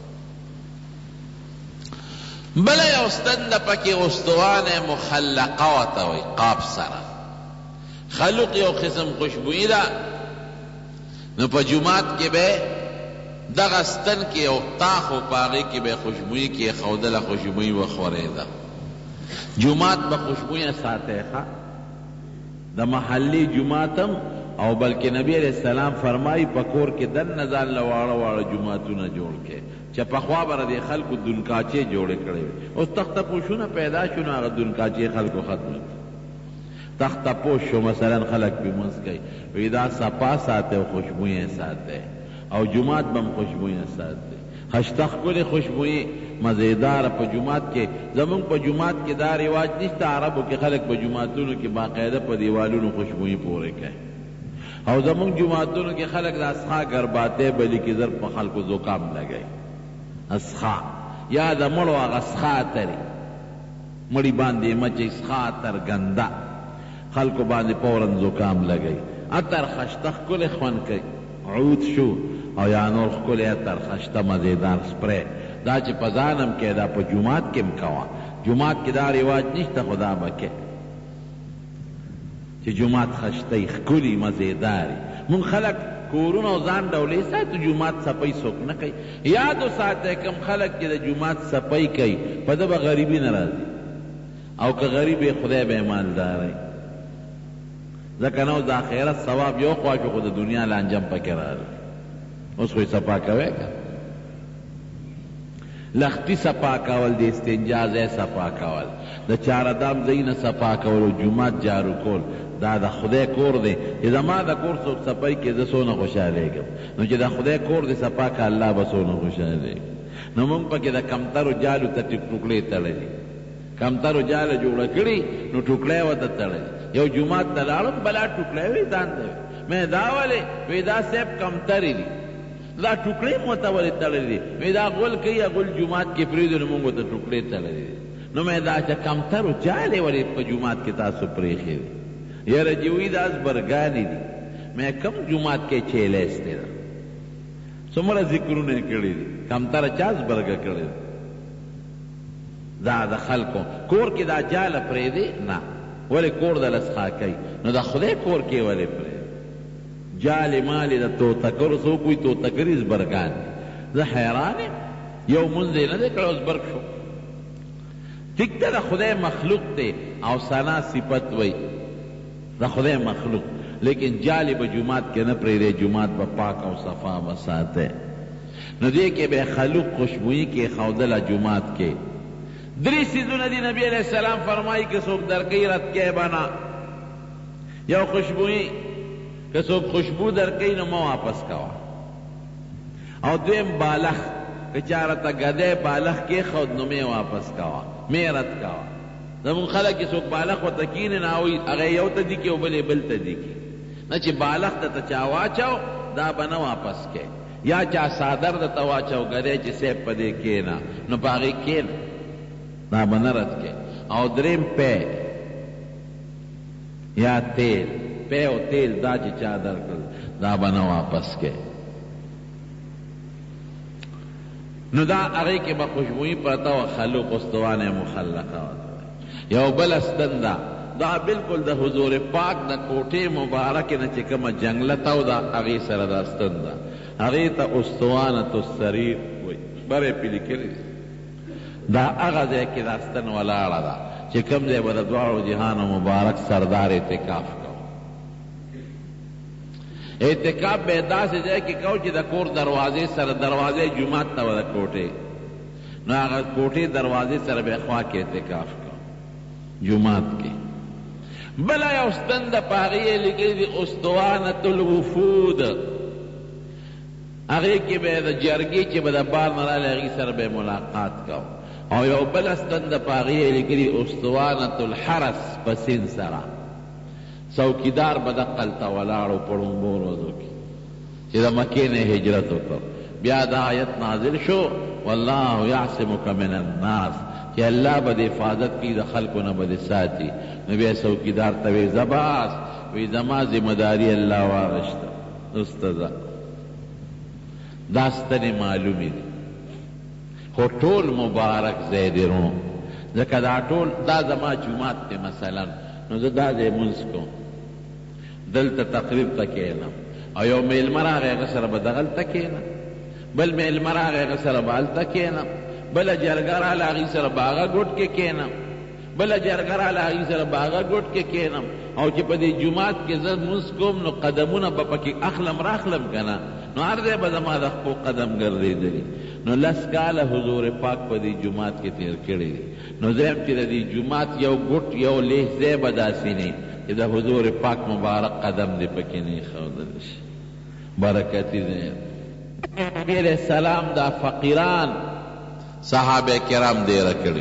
بلے استن دا پکی استوان مخلقا وطوی قاب سرا خلق یو قسم خوشبوئی دا نو پا جماعت کے بے دغستن کی یو تاخ و پاغی کی بے خوشبوئی کی خودل خوشبوئی و خوری دا جماعت با خوشبوئی ساتے خوا دا محلی جماعتم او بلکہ نبی علیہ السلام فرمائی پکور کے دن نزان لوارا وارا جماعتو نہ جوڑ کے چا پخوا برا دی خلق دنکاچے جوڑے کڑے اس تخت پوشونا پیدا شونا اگر دنکاچے خلق ختم تخت پوش شو مثلا خلق بھی منس گئی ویدا سپا ساتے و خوشبوئیں ساتے او جماعت بم خوشبوئیں ساتے خشتخ کل خوشبوئی مزیدار پا جماعت کے زمان پا جماعت کے دا رواج نشتا عربو کے خلق پا جماعتونو کے باقاعدہ پا دیوالونو خوشبوئی پورے کہے او زمان جماعتونو کے خلق دا اسخا گرباتے بلی کی ذر پا خلقو زکام لگئی اسخا یا دا مڑو آغا اسخا تری مڑی باندے مچ اسخا تر گندا خلقو باندې پورن زکام لگئی اتر خشتخ کل خون کئی عود شو او یا نور کل اتر خشتہ مزیدار سپرے دا چی پزانم که دا پا جماعت کم کوا جماعت کی دا رواج نشتا خدا بکے چی جماعت خشتی کلی مزیداری من خلق کورون او زان دولی ساتو جماعت سپی سوک نکی یادو ساتے کم خلق کی دا جماعت سپی کئی پا دا با غریبی نرازی او که غریبی خدای بے مالداری ذکر نو دا خیرت ثواب یو خواهشو خود دنیا لانجم پکر آره اس خوی سپا کوئے کن لختی سپا کول دی استنجاز سپا کول دا چاردام زین سپا کول و جماعت جارو کول دا دا خدای کور دی اذا ما دا کور سوک سپای که دا سونا خوشحالے گم نو چی دا خدای کور دی سپا که اللہ با سونا خوشحالے گم نو من پا که دا کمتر و جالو تا ٹکڑے تڑے دی کمتر و جال جوڑا کری نو ٹکڑے و تا تڑے یو جماعت تلالم بلا ٹکڑے وی دان دے میں دا والے وی دا سیب کمتری دی دا ٹکڑے متولی تڑے دی وی دا غل کئی غل جماعت کی پریدو نو منگو تا ٹکڑے تڑے دی نو میں دا چا کمتر و جالے ولی پا جماعت کی تاسو پریخی دی یاره جوی دا ازبرگانی دی میں کم جماعت کے چیلیستے دا سمرا ذکروں نے کردی دی کم تر چاز برگا کردی دا دا خلقوں کور کی دا جال پریدی نا ولی کور دا لسخا کئی نو دا خدای کور کی ولی پریدی جال مالی دا تو تکر سو کوئی تو تکر ازبرگان دی دا حیرانی یو منزی ندے کرو ازبرگ شو تکتا دا خدای مخلوق تے او سنا صفت وی دا خدای مخلوق لیکن جالی با جماعت کے نپری دے جماعت با پاک او صفا بساتے نو دے کے بے خلوق خوشبوئی کے خودلا جماعت کے دری سیزو ندی نبی علیہ السلام فرمائی کہ سوک درکی رت کے بنا یو خوشبوئی کہ سوک خوشبو درکی نو مو واپس کوا او دویم بالخ کہ چارتا گدے بالخ کے خود نو میں واپس کوا میں رت کوا زمون خلق کی سوک بالخ و تکین ناوی اگه یو تا دیکی و بلی بل تا دیکی نا چی بالخ تا چاواچاو دا بنا واپس کے یا چا سادر دا تواچاو گدے چی سیب پا دے کینا نو پاگی کینا دا بنا رت کے او درم پے یا تیل پے و تیل دا چی چادر کر دا بنا واپس کے نو دا اگه کے با خوشبوئی پرتا و خلوق استوان مخلقا یو بل استن دا بالکل دا حضور پاک دا کوٹے مبارک نا چکم جنگلتا و دا اگه سر دا استن دا اگه تا استوانت السریر برے پیلی کری دا اگه دے که دا استن والارا دا چکم دے بدا دوارو جہان مبارک سردار اعتکاف کو اعتکاف بیدا سے جائے کہ کہو چی دا کور دروازے سر دروازے جماعت تا و دا کوٹے نو اگه کوٹے دروازے سر بے خواہ کے اعتکاف کو جماعت کے بلا یا استند پاغیے لکھی دی استوانت الوفود اگے کی بے دا جرگی چی بدا بار نرال اگی سر بے ملاقات کاؤ اور یو بل استند پاغیے لکھی دی استوانت الحرس پسین سرا سوکیدار بدا قلتا والارو پڑھوں بوروزو کی چی دا مکین ہجرتو کر بیا دا آیت نازل شو واللہ یعصمک من الناس کہ اللہ بد حفاظت کی دا خلقو نہ بد ساتی نبی چوکیدار توی زباس وی زما ذمہ داری اللہ وارشتا استذا داستن معلومی دی خو ټول مبارک زیدرون ذکر دا ټول دا زما جماعت تے مثلا نو دا دے منس کو دلتا تقریب تکینا او یو میل مراغ غسر بدغل تکینا بل میل مراغ غسر بال تکینا بلا جرگرہ لاغی سر باغا گوٹ کے کینم بلا جرگرہ لاغی سر باغا گوٹ کے کینم او چی پا دی جماعت کے زد منسکوم نو قدمونا با پکی اخلم راخلم کنا نو عرضے با زمان دخپو قدم گردی دلی نو لسکال حضور پاک پا دی جماعت کے تیر کردی نو زیم چی دی جماعت یو گوٹ یو لحظے بدا سینی چی دا حضور پاک مبارک قدم دی پکی نہیں خودلش برکتی زیم میرے السلام دا فقیران صحابہ کرام دے رکڑی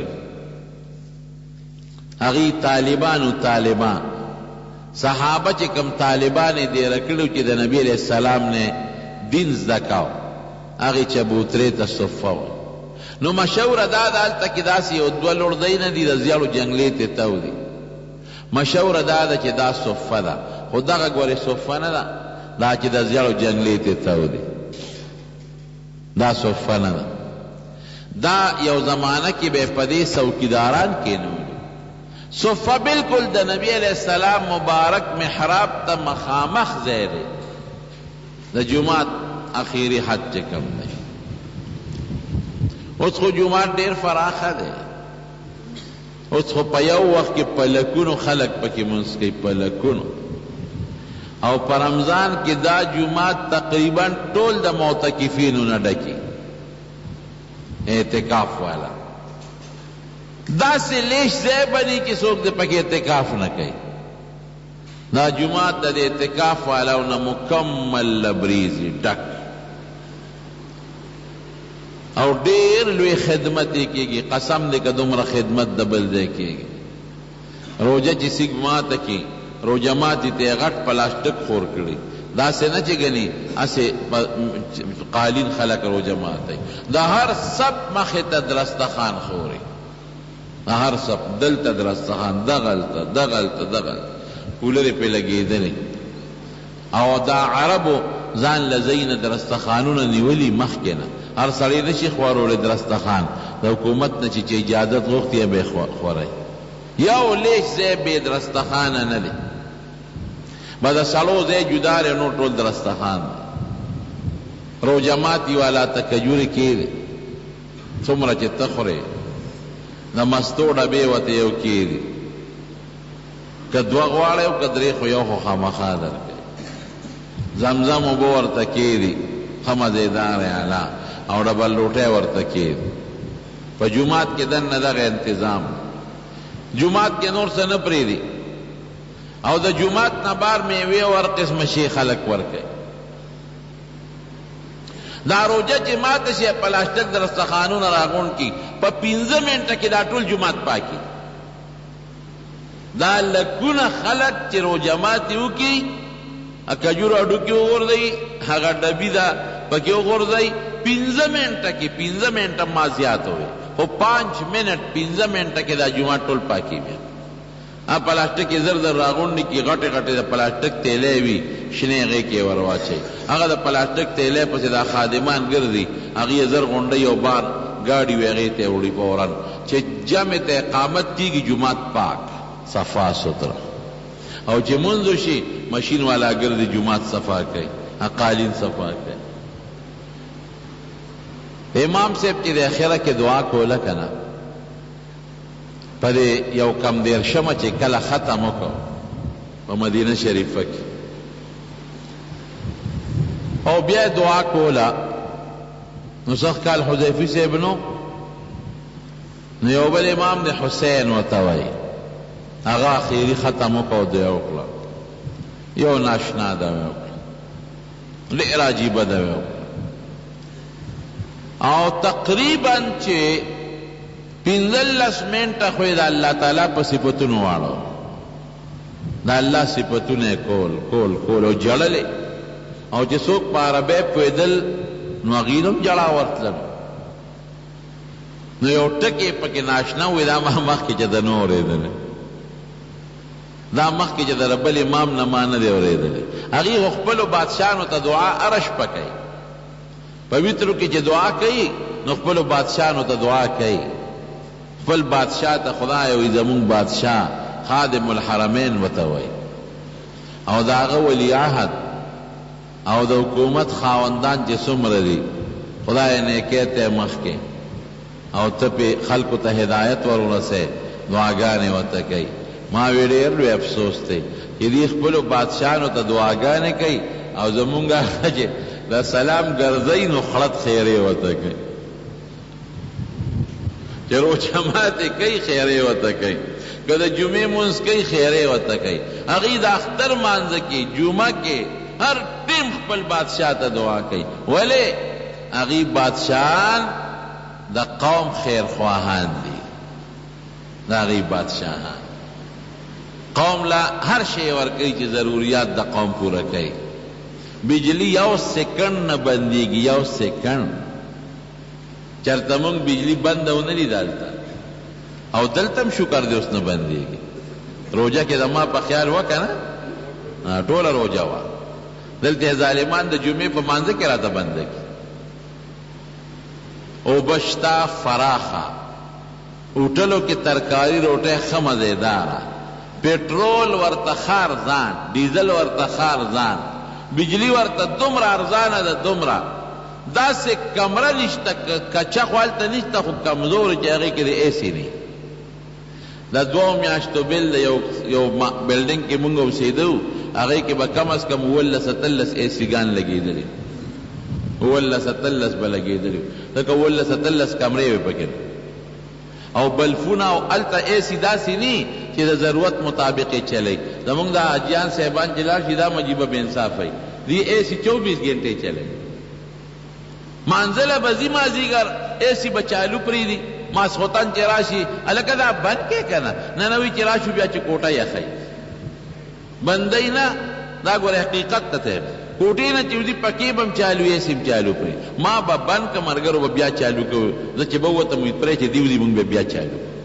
اگی طالبان و طالبان صحابہ چکم طالبان دے رکڑی چی دا نبی علیہ السلام نے دین زدکاو اگی چبوترے تا صفاو نو مشور داد آلتا کی دا سی ادوال اردین دی دا زیارو جنگلیت تاو دی مشور داد چی دا صفا دا خود دا گوری صفا ندا دا چی دا زیارو جنگلیت تاو دی دا صفا ندا دا یو زمانہ کی بے پدی سوکیداران کے نولی صفہ بالکل دا نبی علیہ السلام مبارک محراب تا مخامخ زیرے دا جماعت اخیری حد چکم دے اس کو جماعت دیر فراخہ دے اس کو پیو وقت کی پلکونو خلق پکی منسکی پلکونو او پر رمضان کی دا جماعت تقریباً ٹول دا معتکفینو نڈکی اعتکاف والا دا سے لیش زی بنی کی سوک دے پک اعتکاف نہ کئی دا جماعت دا دے اعتکاف والا انہا مکمل لبریزی ڈک اور دیر لوی خدمت کی گی قسم دے کہ دمرا خدمت دبل دے کی گی روجہ چی سگمات کی روجہ ماتی تے غٹ پلاسٹک خور کری دا سے نہ چگنی اسے قالین خلق رو جماعت ہے دا ہر سب مخت درستخان خوری دا ہر سب دل تا درستخان دغلتا کولر پہ لګېدلې او دا عربو ځان لزین درستخانونه نیولي مخکې نه هر سړی نشي خورولی درستخان د حکومت نه چې اجازت غوښتي به خوری یو لیش ځای بې درستخانه نه دی به د سړو ځای جدا دی نور ټول درستخان دی روجماتي والا تکجورې کېږي څومره چې ته خورې د مستو ډبې ورته یو کېږي که دوه غواړې او که درې خو یو خو خامخا درکوي زمزم اوبه ورته کېږي ښه مزېدار اعلی او ډبل لوټی ورته کېږي په جومات کې دننه دغه انتظام جومات کې نور څه نه پرېږدي او د جومات نه بار میوې او هر قسمه شي خلک ورکوي دا روجه چې ماته شي پلاسټک درستخانونه راغونډ کړي په 15 منټه کې دا ټول جومات پاکي دا لکونه خلک چې روجه ماتې وکړي کجورو هډوکي وغورځوي هغه ډبي ده پکې وغورځوي 15 منټه کې 15 منټه ما زیات وي خو 5 منټ 15 منټه کې دا جومات ټول پاکي بیا پلاسټک یې زر زر راغونډي کې غټې غټې د پلاسټک تیلې وي شنې هغې کې ور واچوي هغه د پلاسټک تیلې پسې دا خادمان ګرځي هغې یې زر غونډوي او بار ګاډي وي هغې ته یې وړي فورا چې جمع ته اقامت کېږي جومات پاک صفا ستره او چې منځ شي مشین والا ګرځي جومات صفا کوي قالین صفا کوي امام صاحب چې د اخره کې دعا کوله که نه په دې یو کم دېرشمه چې کله ختم وکړو په مدینه شریفه کې او بیا دعا کوله نو سخت کال حذیفي صاحب نو یو بل امام د حسین ورته وایي هغه اخري ختم وکړو دعا وکړه یو ناشنا دعا وکړه ډېر عجیبه دعا وکړه او تقریبا چې 15 منټه خو یې د الله تعالی په صفتونو واړو د الله صفتونه کول کول کول او جړلې او چې څوک په عربی پوهېدل نو هغوی هم جړا ورتلل نو یو ټکې پکې ناشنا وي دا مخکې چې د نه اورېدلی دا مخکې چې د ربل امام نه ما نه دی اورېدلی هغوی خو خپلو بادشاهانو ته دعا هره شپه کوي په ویترو کې چې دعا کوي نو خپلو بادشاهانو ته دعا کوي خپل بادشاہ ته خدای وي زمونږ بادشاہ خادم الحرمین ورته وایي او د هغه ولی عهد او د حکومت خاوندان چې څومره دي خدای نیکۍ ته مخکې او ته پې خلکو ته هدایت ور ورسې دعاګانې ورته کوي ما وی ډېر لوی افسوس دی چې دوی خپلو بادشاهانو ته دعاګانې کوي او زمونږ هغه چې د سلام ګرځوي نو خړت خیرې ورته کوي چې روژه ماتې کوي خیرې ورته کوي که د جمعې مونځ کوي خیرې ورته کوي هغوی د اختر مانځه کې جمعه کې هر ټیم خپل بادشاه ته دعا کوي ولې هغوی بادشاهان د قوم خیرخواهان دي د هغوی بادشاهان قوم له هر شی ورکوي چې ضروریات د قوم پوره کوي بجلی یو سیکنډ نه بندېږي یو سیکنډ چرته مونږ بجلی بنده ونه دي دلته او دلته هم شکر دی اوس نه بندېږي روژه کې زما په خیال وکړه نه ټوله روژه وه دلته ظالمان د جمعې په مانځه کې راته بنده کړي اوبه شته فراخه هوټلو کې ترکاري روټۍ ښه مزېداره پټرول ورته ښه ارزان ډیزل ورته ښه ارزان بجلی ورته دومره ارزانه ده دومره داسې کمره نشته کچه خو هلته نشته خو کمزورې چې هغې کې د اے سی نه د 2 میاشتو بل د یو بلډینګ کې مونږ اوسېدو هغې کې به کم از کم 17 اے سی ګان لګېدلي 17 به لګېدلي ځکه 17 کمرې وې پکې او بلفونه او هلته اے سی داسې نه چې د ضرورت مطابق یې چلی زمونږ د حاجیان صاحبان چې لاړ شي دا مجیبه بې انصافی دی اے سی 24 ګنټې چلی مانځله به ځي مازدیګر اے سی به چالو پرېږدي ماسخوتن چې راشي هلکه دا بند کې که نه ننوي چې راشو بیا چې کوټه یخی بندی نه دا ګوره حقیقت ته ته کوټې نه چې وځي پکې به هم چالو اے سی هم چالو پرېږدي ما به بند که ملګرو به بیا چالو کوو زه چې به ووتم پرې چې دی وځي مونږ به بیا چالو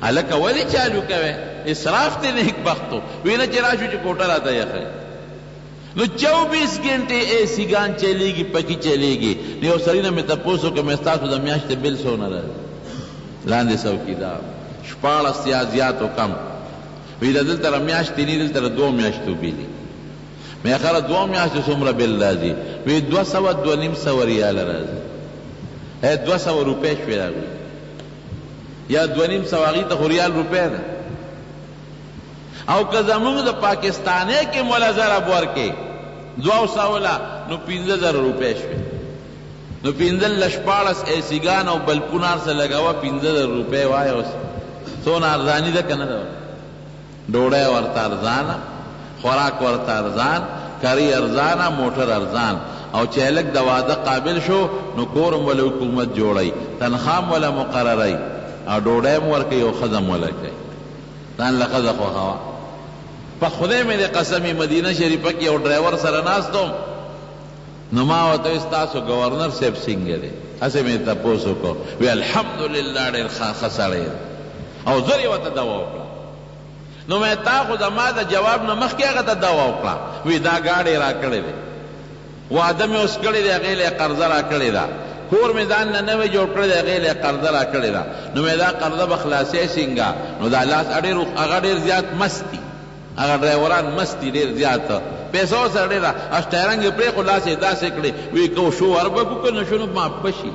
الکه ولی چالو کوي اسراف ته نیک بختو وینه چې راشو چې کوټه راته یخه نو 24 घंटे ایسی ګان چلیږي پکی چلیږي نو سړی نه مې تاسو کې مې تاسو د میاشتې بل سو نه راځي لاندې څوکیدار 14 یا زیات او کم وی دلته میاشتې نه دلته 2 میاشتو بیلی مې خره 2 میاشتې څومره بل راځي وی 200 ریال راځي 200 روپے شوي راغلي یا 200 هغې ته خو ریال روپے ده او که زمونږ د پاکستاني کې مولا ضرب ورکې 200 نو 15000 روپے شوي نو 15 ایسیګان او بلپونه هر څه لګوه 15000 روپے وایه اوس څونه ارزاني ده که نه ده ډوډۍ ورته ارزانه خوراک ورته ارزان کاری ارزانه موټر ارزان او چې هلک د واده قابل شو نو کور هم وله حکومت جوړی تنخوا هم وله مقرروي او ډوډۍ هم ورکوي او ښځه هم وله کوي ځان له ښځه خوښوه په خدای مې د قسمې مدینه شریفه کې یو ډرایور سره ناست نو ما ورته ویل ستاسو ګورنر صاحب څنګه دی هسې مې تپوس وکړو وی الحمدلله ډېر ښه سړی او زر یې ورته دوا وکړه نو مې تا خو زما د جواب نه مخکې هغه ته دوا وکړه وی دا ګاډی را کړی دی واده مې اوس کړی دی هغې له قرضه را کړې ده کور مې ځان نه نوی جوړ کړی دی هغې له قرضه را کړې ده نو مې دا قرضه به خلاصې څنګه نو دا لاس هغه ډېر زیات مست دي هغه ډرایوران مست دي ډېر زیات پیسو سره ډېره اسټیرنګ یې پرېښو لاس یې داسې کړې وی که شو وربه کو که نه شو نو ما پشي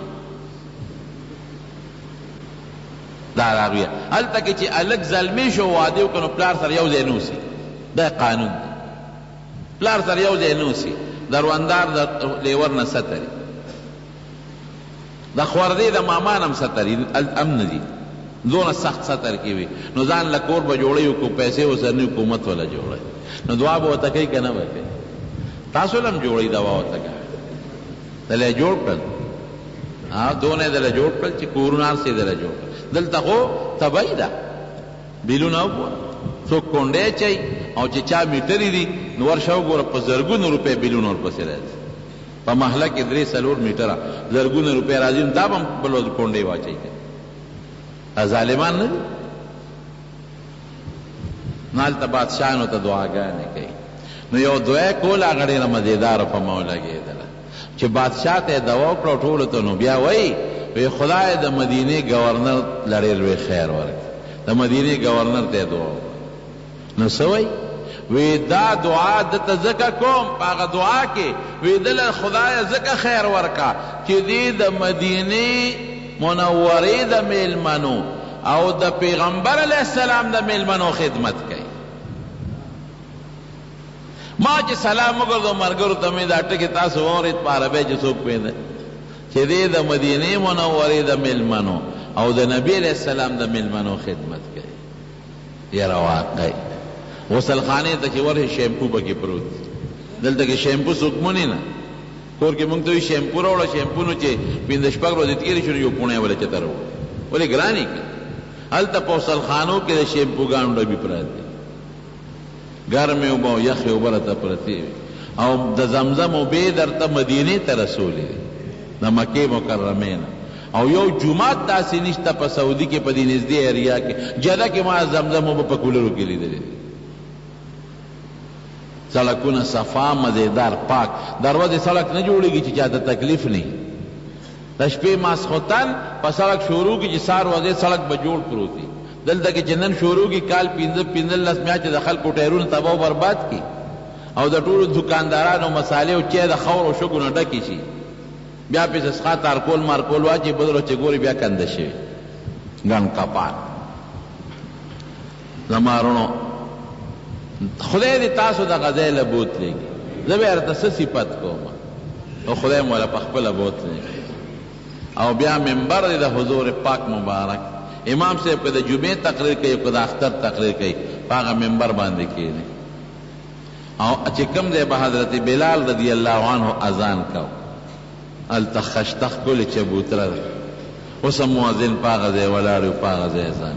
دا راغویه هلته کې چې هلک زلمی شو واده وکړو نو پلار سره یو ځای نوسي دا قانون دی پلار سره یو ځای نوسي دروندار د لیور نه ستري د خوردې د مامان هم ستري امن دي دونه سخت ستر کې وي نو ځان له کور به جوړوي کو پیسې ورسره حکومت ولا جوړوي نو دعا به ورته کوي که نه به کوي تاسو هم جوړوئ دوا ورته کوي دله جوړ کړل دونه یې دله جوړ کړل چې کورونه هر څه یې دله جوړ کړل دلته خو تبعی ده بیلونه وګوره څوک کونډې چي او چې چا میټرې دي نو ورشه وګوره په زرګونو روپۍ بیلونه ورپسې راځي په محله کې 3-4 میټره زرګونه روپۍ راځي نو دا به هم بل ورځ کونډې واچوي ظالمان نه دي نو هلته بادشاهانو ته دعاګانې کوي نو یو دعا یې کوله هغه ډېره مزېداره په ما ولګېدله چې بادشاه ته یې دوا وکړه ټولو ته نو بیا وایي وی خدای د مدینې گورنر لړې لوی خیر ورکړي د مدینې گورنر ته دعا وکړه نو څه وایي وی دا دعا دته ځکه کوم په هغه دعا کې وی دله خدایه ځکه خیر ورکړه چې دې د مدینې منورې د میلمنو او د پیغمبر علیه السلام د میلمنو خدمت کوي ما چې سلام وګرځو ملګرو ته مې دا ټکي تاسو واورېد په عربۍ چې څوک پوهېده چې دې د مدینې منورې د میلمنو او د نبي علیه السلام د میلمنو خدمت کوي یاره واقعي غسل خانې ته چې ورشي شیمپو پکې پروت دلته کې شیمپو څوک مني نه کور کې مونږ ته وي شیمپو راوړه شیمپو نو چې 5-6 ورځې تېرې شو نو یو پوڼی وله چته راوړه ولې ګرانې کړي هلته په غسلخانو کې د شیمپوګانو ډبې پراتې دي ګرمې اوبه او یخې اوبه راته پرتې وي او د زمزم اوبې درته مدینې ته رسولې دي د مکې مکرمې نه او یو جومات داسې نشته په سعودي کې په دې نږدې ایریا کې جده کې ما زمزم اوبه په کولرو کې لیدلې دي سړکونه صفا مزیدار پاک دروازې سړک نه جوړېږي چې چاته تکلیف نه د شپې ماسخوتن په سړک شروع کې چې سار وځي سړک به جوړ پروت وي دلته کې چې نن شروع کې کال 15 میاشتې د خلکو ټایرونه تباه او برباد کړي او د ټولو دکاندارانو مسالې او چای د خور او شګو نه ډکې شي بیا پسې څښا تارکول مارکول واچي بدلو چې ګوري بیا کنده شوي ګڼ کپان زما وروڼو خدای دې تاسو د غځۍ له بوتلېږي زه به درته څه صفت کوم او خدای مو له په خپله بوتلېږي او بیا منبر دی د حضور پاک مبارک امام صاحب که د جمعې تقریر کوي که د اختر تقریر کوي په هغه منبر باندې کښېني او چې کوم ځای به حضرت بلال رضی الله عنه اذان کو هلته خشتخ ښکلې چبوتره ده اوس هم مؤذن په هغه ځای ولاړ وي په هغه ځای اذان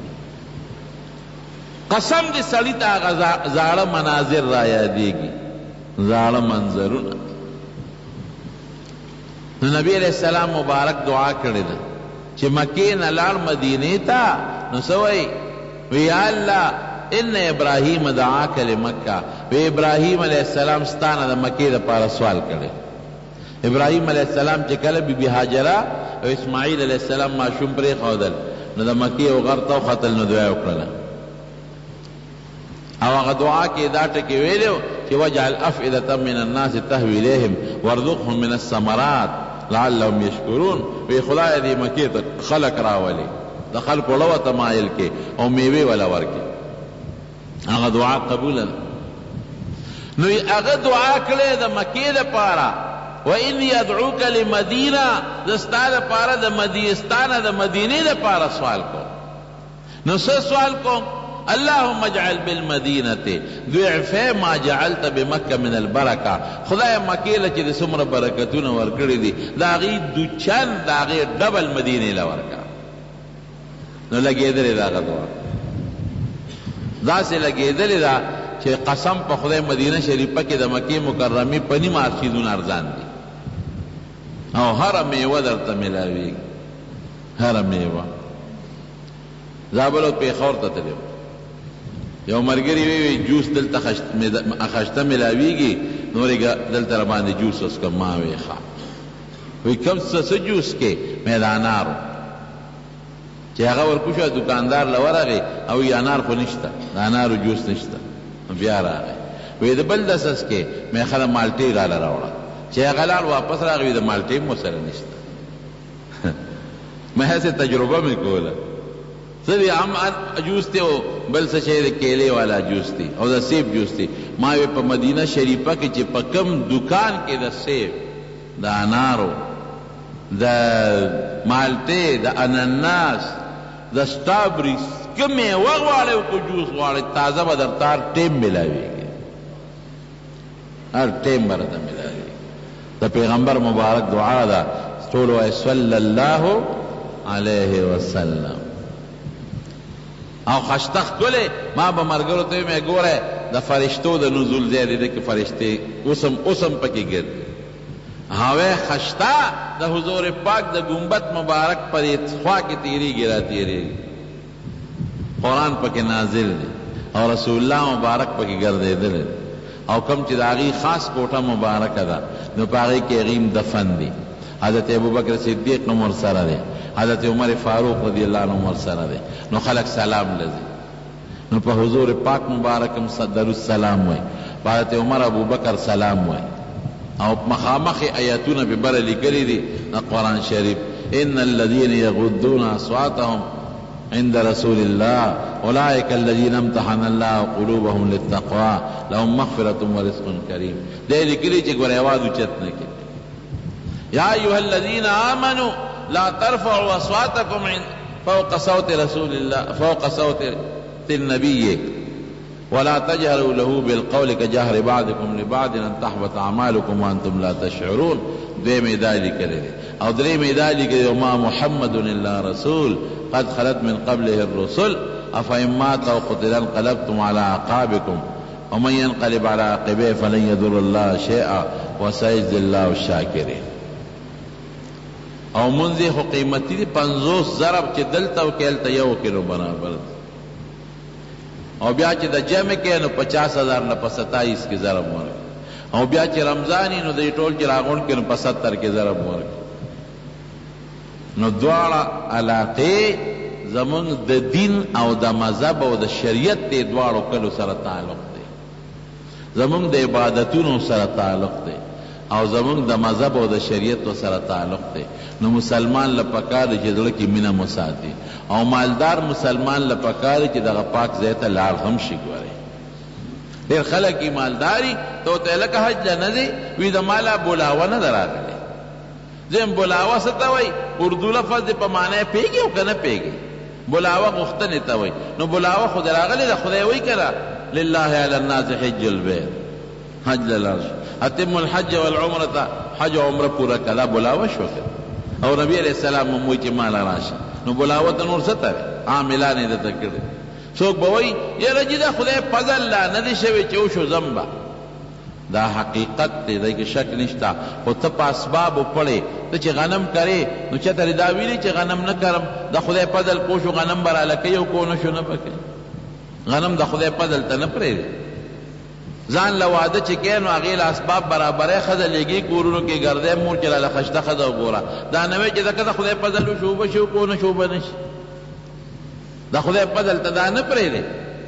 قسم دې سړي ته هغه زاړه مناظر را یادېږي زاړه منظرونه نو نبی علیہ السلام مبارک دعا کړې ده چې مکې نه لاړ مدینې ته نو سوئی وی یا اللہ ان ابراہیم دعاک لمکہ، وی ابراہیم علیہ السلام ستانا دا مکی دا پارا سوال کرے. ابراہیم علیہ السلام چه کل بی بی حاجرہ و اسماعیل علیہ السلام معشوم پری خودل نو دا مکی و غرطا و خطل نو دعای اکرلا او اغا دعا کی دا ٹکی ویلیو چه وجعل افئدتا من الناس تهوی لیهم وارزقهم من الثمرات لعلهم یشکرون. وی خدای دی مکی تا خلق راولی دا خلق ولو تمایل کے او میوی ولا ورکی اغا دعا قبول نو اغا دعا کلے دا مکی دا پارا وَإِنْ يَدْعُوكَ لِمَدِينَةَ دستا دا پارا دا مدیستان دا مدینی دا پارا سوال کو نو سوال کو اللہم اجعل بالمدینة ضعف ما جعلت بمکہ من البرکہ. خدای مکیل چی دا سمر برکتون ورکڑی دی دا غی دو چند دا غی ڈبل مدینی لورکا نو لگی دلی دا غدوا دا سے لگی دلی دا چی قسم پا خدای مدینہ شریفہ کی دا مکی مکرمی پنی مارشیدون ارزان دی او ہر میوہ در تا ملاوی ہر میوہ زابلو پیخور تا تلیو یو مرگری وی جوس دلتا خشتا ملاویگی نوری دلتا رباندی جوس اس کا ماوی خواہ وی کم سس جوس کے میدانارو چه هغه ورکوشو دکاندار لورغی او ی انار خو نشتا د انارو جوس نشتا بیا راغی وی د بل دسس کې مې خله مالټې راله راوړه چې هغه لار واپس راغی د مالټې مو سره نشتا مې هسه تجربه مې کوله سری عام جوس ته او بل څه شی د کیلې والا جوس دی او د سیب جوس دی ما په مدینه شریفه کې چې په کم دکان کې د سیب د انارو د مالټې د اناناس د سټابری کمه وغواړي او کو جوس غواړي تازه به در تار ټیم ملاويږي هر ټیم برته ملاوي د پیغمبر مبارک دعا ده ټول صلی الله علیه وسلم او خشتخ کله ما به مرګرو ته مې ګوره د فرشتو د نزول ځای دی کې فرشتي اوسم پکې ګرځي هاوے خشتا دا حضور پاک دا گنبت مبارک پر اتخوا کی تیری گرا تیری قرآن پاک نازل دی اور رسول اللہ مبارک پاک گردے دل او کم چی دا غی خاص کوٹا مبارک دا نو پاگی کی غیم دفن دی حضرت ابوبکر صدیق نمر سر دے حضرت عمر فاروق رضی اللہ نمر سر دے نو خلق سلام لزی نو پا حضور پاک مبارکم صدر السلام ہوئی حضرت عمر ابوبکر سلام ہوئی او مخامخ آیاتون پی بر لکلی دی قرآن شریف ان الذین یغضون اصواتهم عند رسول اللہ اولئک الذین امتحن اللہ قلوبهم للتقوى لهم مغفرۃ ورزق کریم دے لکلی چی گوری آواز اچت نکی یا ایها الذین آمنوا لا ترفعوا اصواتکم فوق صوت رسول اللہ فوق صوت النبی ولا تجهروا له بالقول كجهر بعضكم لبعض ان تحبط اعمالكم وانتم لا تشعرون دے میں دالی کرے او درے میں دالی کرے وما محمد الا رسول قد خلت من قبله الرسل افإن مات او قتل انقلبتم على اعقابكم ومن ينقلب على عقبيه فلن يضر الله شيئا وسيجزي الله الشاكرين او منزی خو قیمتی دی 50 ضرب چی دلتا و کیلتا یو کلو برابر او بیا چې د جمع کې نو 50,000 نه په 27 کې ضرب ورکړي او بیا چې رمضاني نو د ټول کې راغون کې نو په 70 کې ضرب ورکړي نو دواړه علاقې زمونږ د دین او د مذهب او د شریعت ته دواړو کلو سره تعلق دی زمونږ د عبادتونو سره تعلق دی او زمونږ د مذهب او د شریعت سره تعلق دی نو مسلمان لپکار چې دلته کې مینه مساتی او مالدار مسلمان لپکار چې دغه پاک ځای ته لاړ هم شي ګوري ډېر خلک یې مالداري ته لکه حج نه دی وی د مالا بولاوه نه دراغلی زم بولاوه څه ته وایي اردو لفظ د په معنی پیږي او که نه پیږي بولاوه غوښتنې ته وایي نو بولاوه خو دراغلی د خدای وایي که لله علی الناس حج البیت حج للعرش اتم الحج والعمرة حج و عمره پورا کلا بلاوه شو او نبی علیہ السلام موی چې مالا راشه نو بلاوه ته نور څه ته عاملان یې دته کړي څوک به وایي یاره جي دا خدای فضل لا نه دی شوی چې وشو زمبه دا حقیقت دی دی که شک نشتا خو ته په اسبابو پړې ته چې غنم کرې نو چېرته دا ویلي چې غنم نه کرم د خدای فضل کو شو غنم به راله کوي او کو نه شو نه پکې غنم د خدای فضل ته نه پرېږدي ځان له واده چې کوې نو هغې له اسباب برابرۍ ښځه لېږي کورونو کې ګرځی مور چې راله خشته ښځه وګوره دا نه وایي چې دکه د خدای فضل وشو به شي او کو نه شو به نه شي د خدای فضل ته دا نه پرېږدي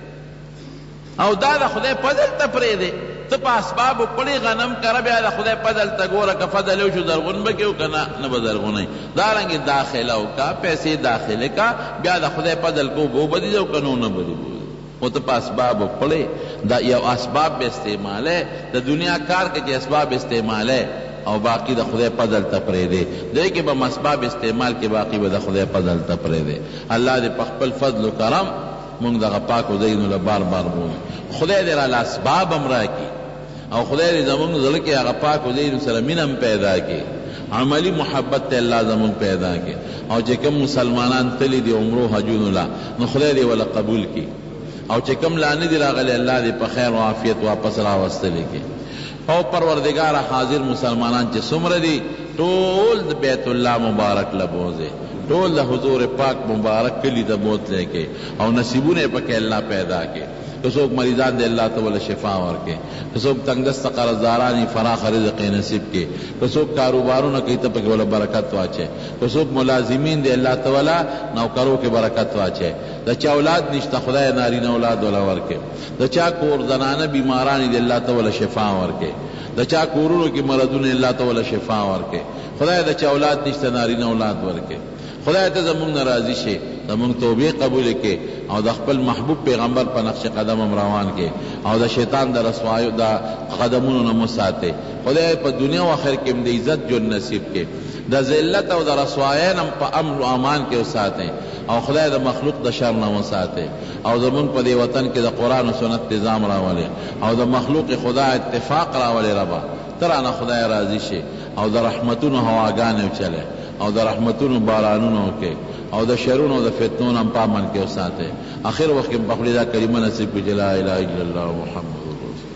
او دا د خدای فضل ته پرېږدي ته په اسبابو پړې غنم کره بیا د خدای فضل ته ګوره که فضل وشو زرغون به کې او که نه به زرغونی دارنګې داخله وکړه پیسې داخلې کا بیا د خدای فضل کو به وبدي او که نو نه بدي خو ته په اسبابو پړې دا یو اسباب به استعمالی د دنیا کار کې چې اسباب استعمالی او باقی د خدای فضل ته پرېږدې دی کې به هم اسباب استعمال کې باقی به د خدای فضل ته پرېږدې الله دې په خپل فضل و کرم مونږ دغه پاکو ځایونو له بار بار بولو خدای دې راله اسباب هم راکړي او خدای دې زمونږ زړه کې هغه پاکو ځایونو سره مینه هم پیدا کړي عملی محبت ته الله زمونږ پیدا کړي او چې کوم مسلمانان تللي دي عمرو حجونو لا نو خدای دې وله قبول کړي او چې کوم لا نه دي راغلی الله دې په خیر و عافیت واپس راوستلی کړي او پروردگار حاضر مسلمانان چې څومره دي ټول د بیت الله مبارک لبوځي ټول د حضور پاک مبارک کلی ته بوتلی کې او نصیبونه پکې الله پیدا کې که څوک مریضان دی الله ته وله شفا ورکړي که څوک تنګدسته قرضداران فراخ رزق نصیب کړي که څوک کاروبارونه کوي ته پکې وله برکت واچي که څوک ملازمین دی الله ته وله نوکرو کې برکت واچي د چا اولاد نشته خدای نارینه اولاد وله ورکړي د چا کور زنانه بیماران دی الله ته وله شفا ورکړي د چا کورونو کې مرضونه الله ته وله شفا ورکړي خدای د چا اولاد نشته نارینه اولاد ورکړي خدای ته زمونږ نه راضي شي زمونږ توبې قبول کړي او د خپل محبوب پیغمبر په نقش قدم هم روان کړي او د شیطان د رسوایو د قدمونو نه مو ساتي خدای په دنیا او آخر کې هم د عزت ژوند نصیب کړي د ذلت او د رسوایۍ نه په امن او امان کې وساتي او خدای د مخلوق د شر نه وساتي او زمونږ په دې وطن کې د قرآن او سنت نظام راولي او د مخلوق خدا اتفاق راولي ربا ترانه خدای راضي شي او د رحمتونو هواګانې وچلي او د رحمتونو بارانونو کې او د شرونو او د فتنونو هم په امن کې وساتي اخر وخت کې په خپل دا کلمه نصیب کړي لا اله الا الله محمد رسول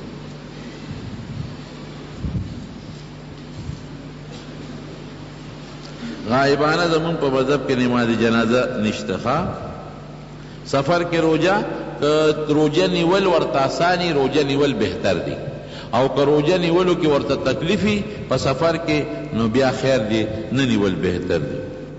غائبانه زمون په مذهب کې نماز جنازه نشته سفر کې روجه نیول ورته آساني روجه نیول بهتر دي او که روجه نیولو کې ورته تکلیفي په سفر کې نو بیا خیر دی نه نیول بهتر دی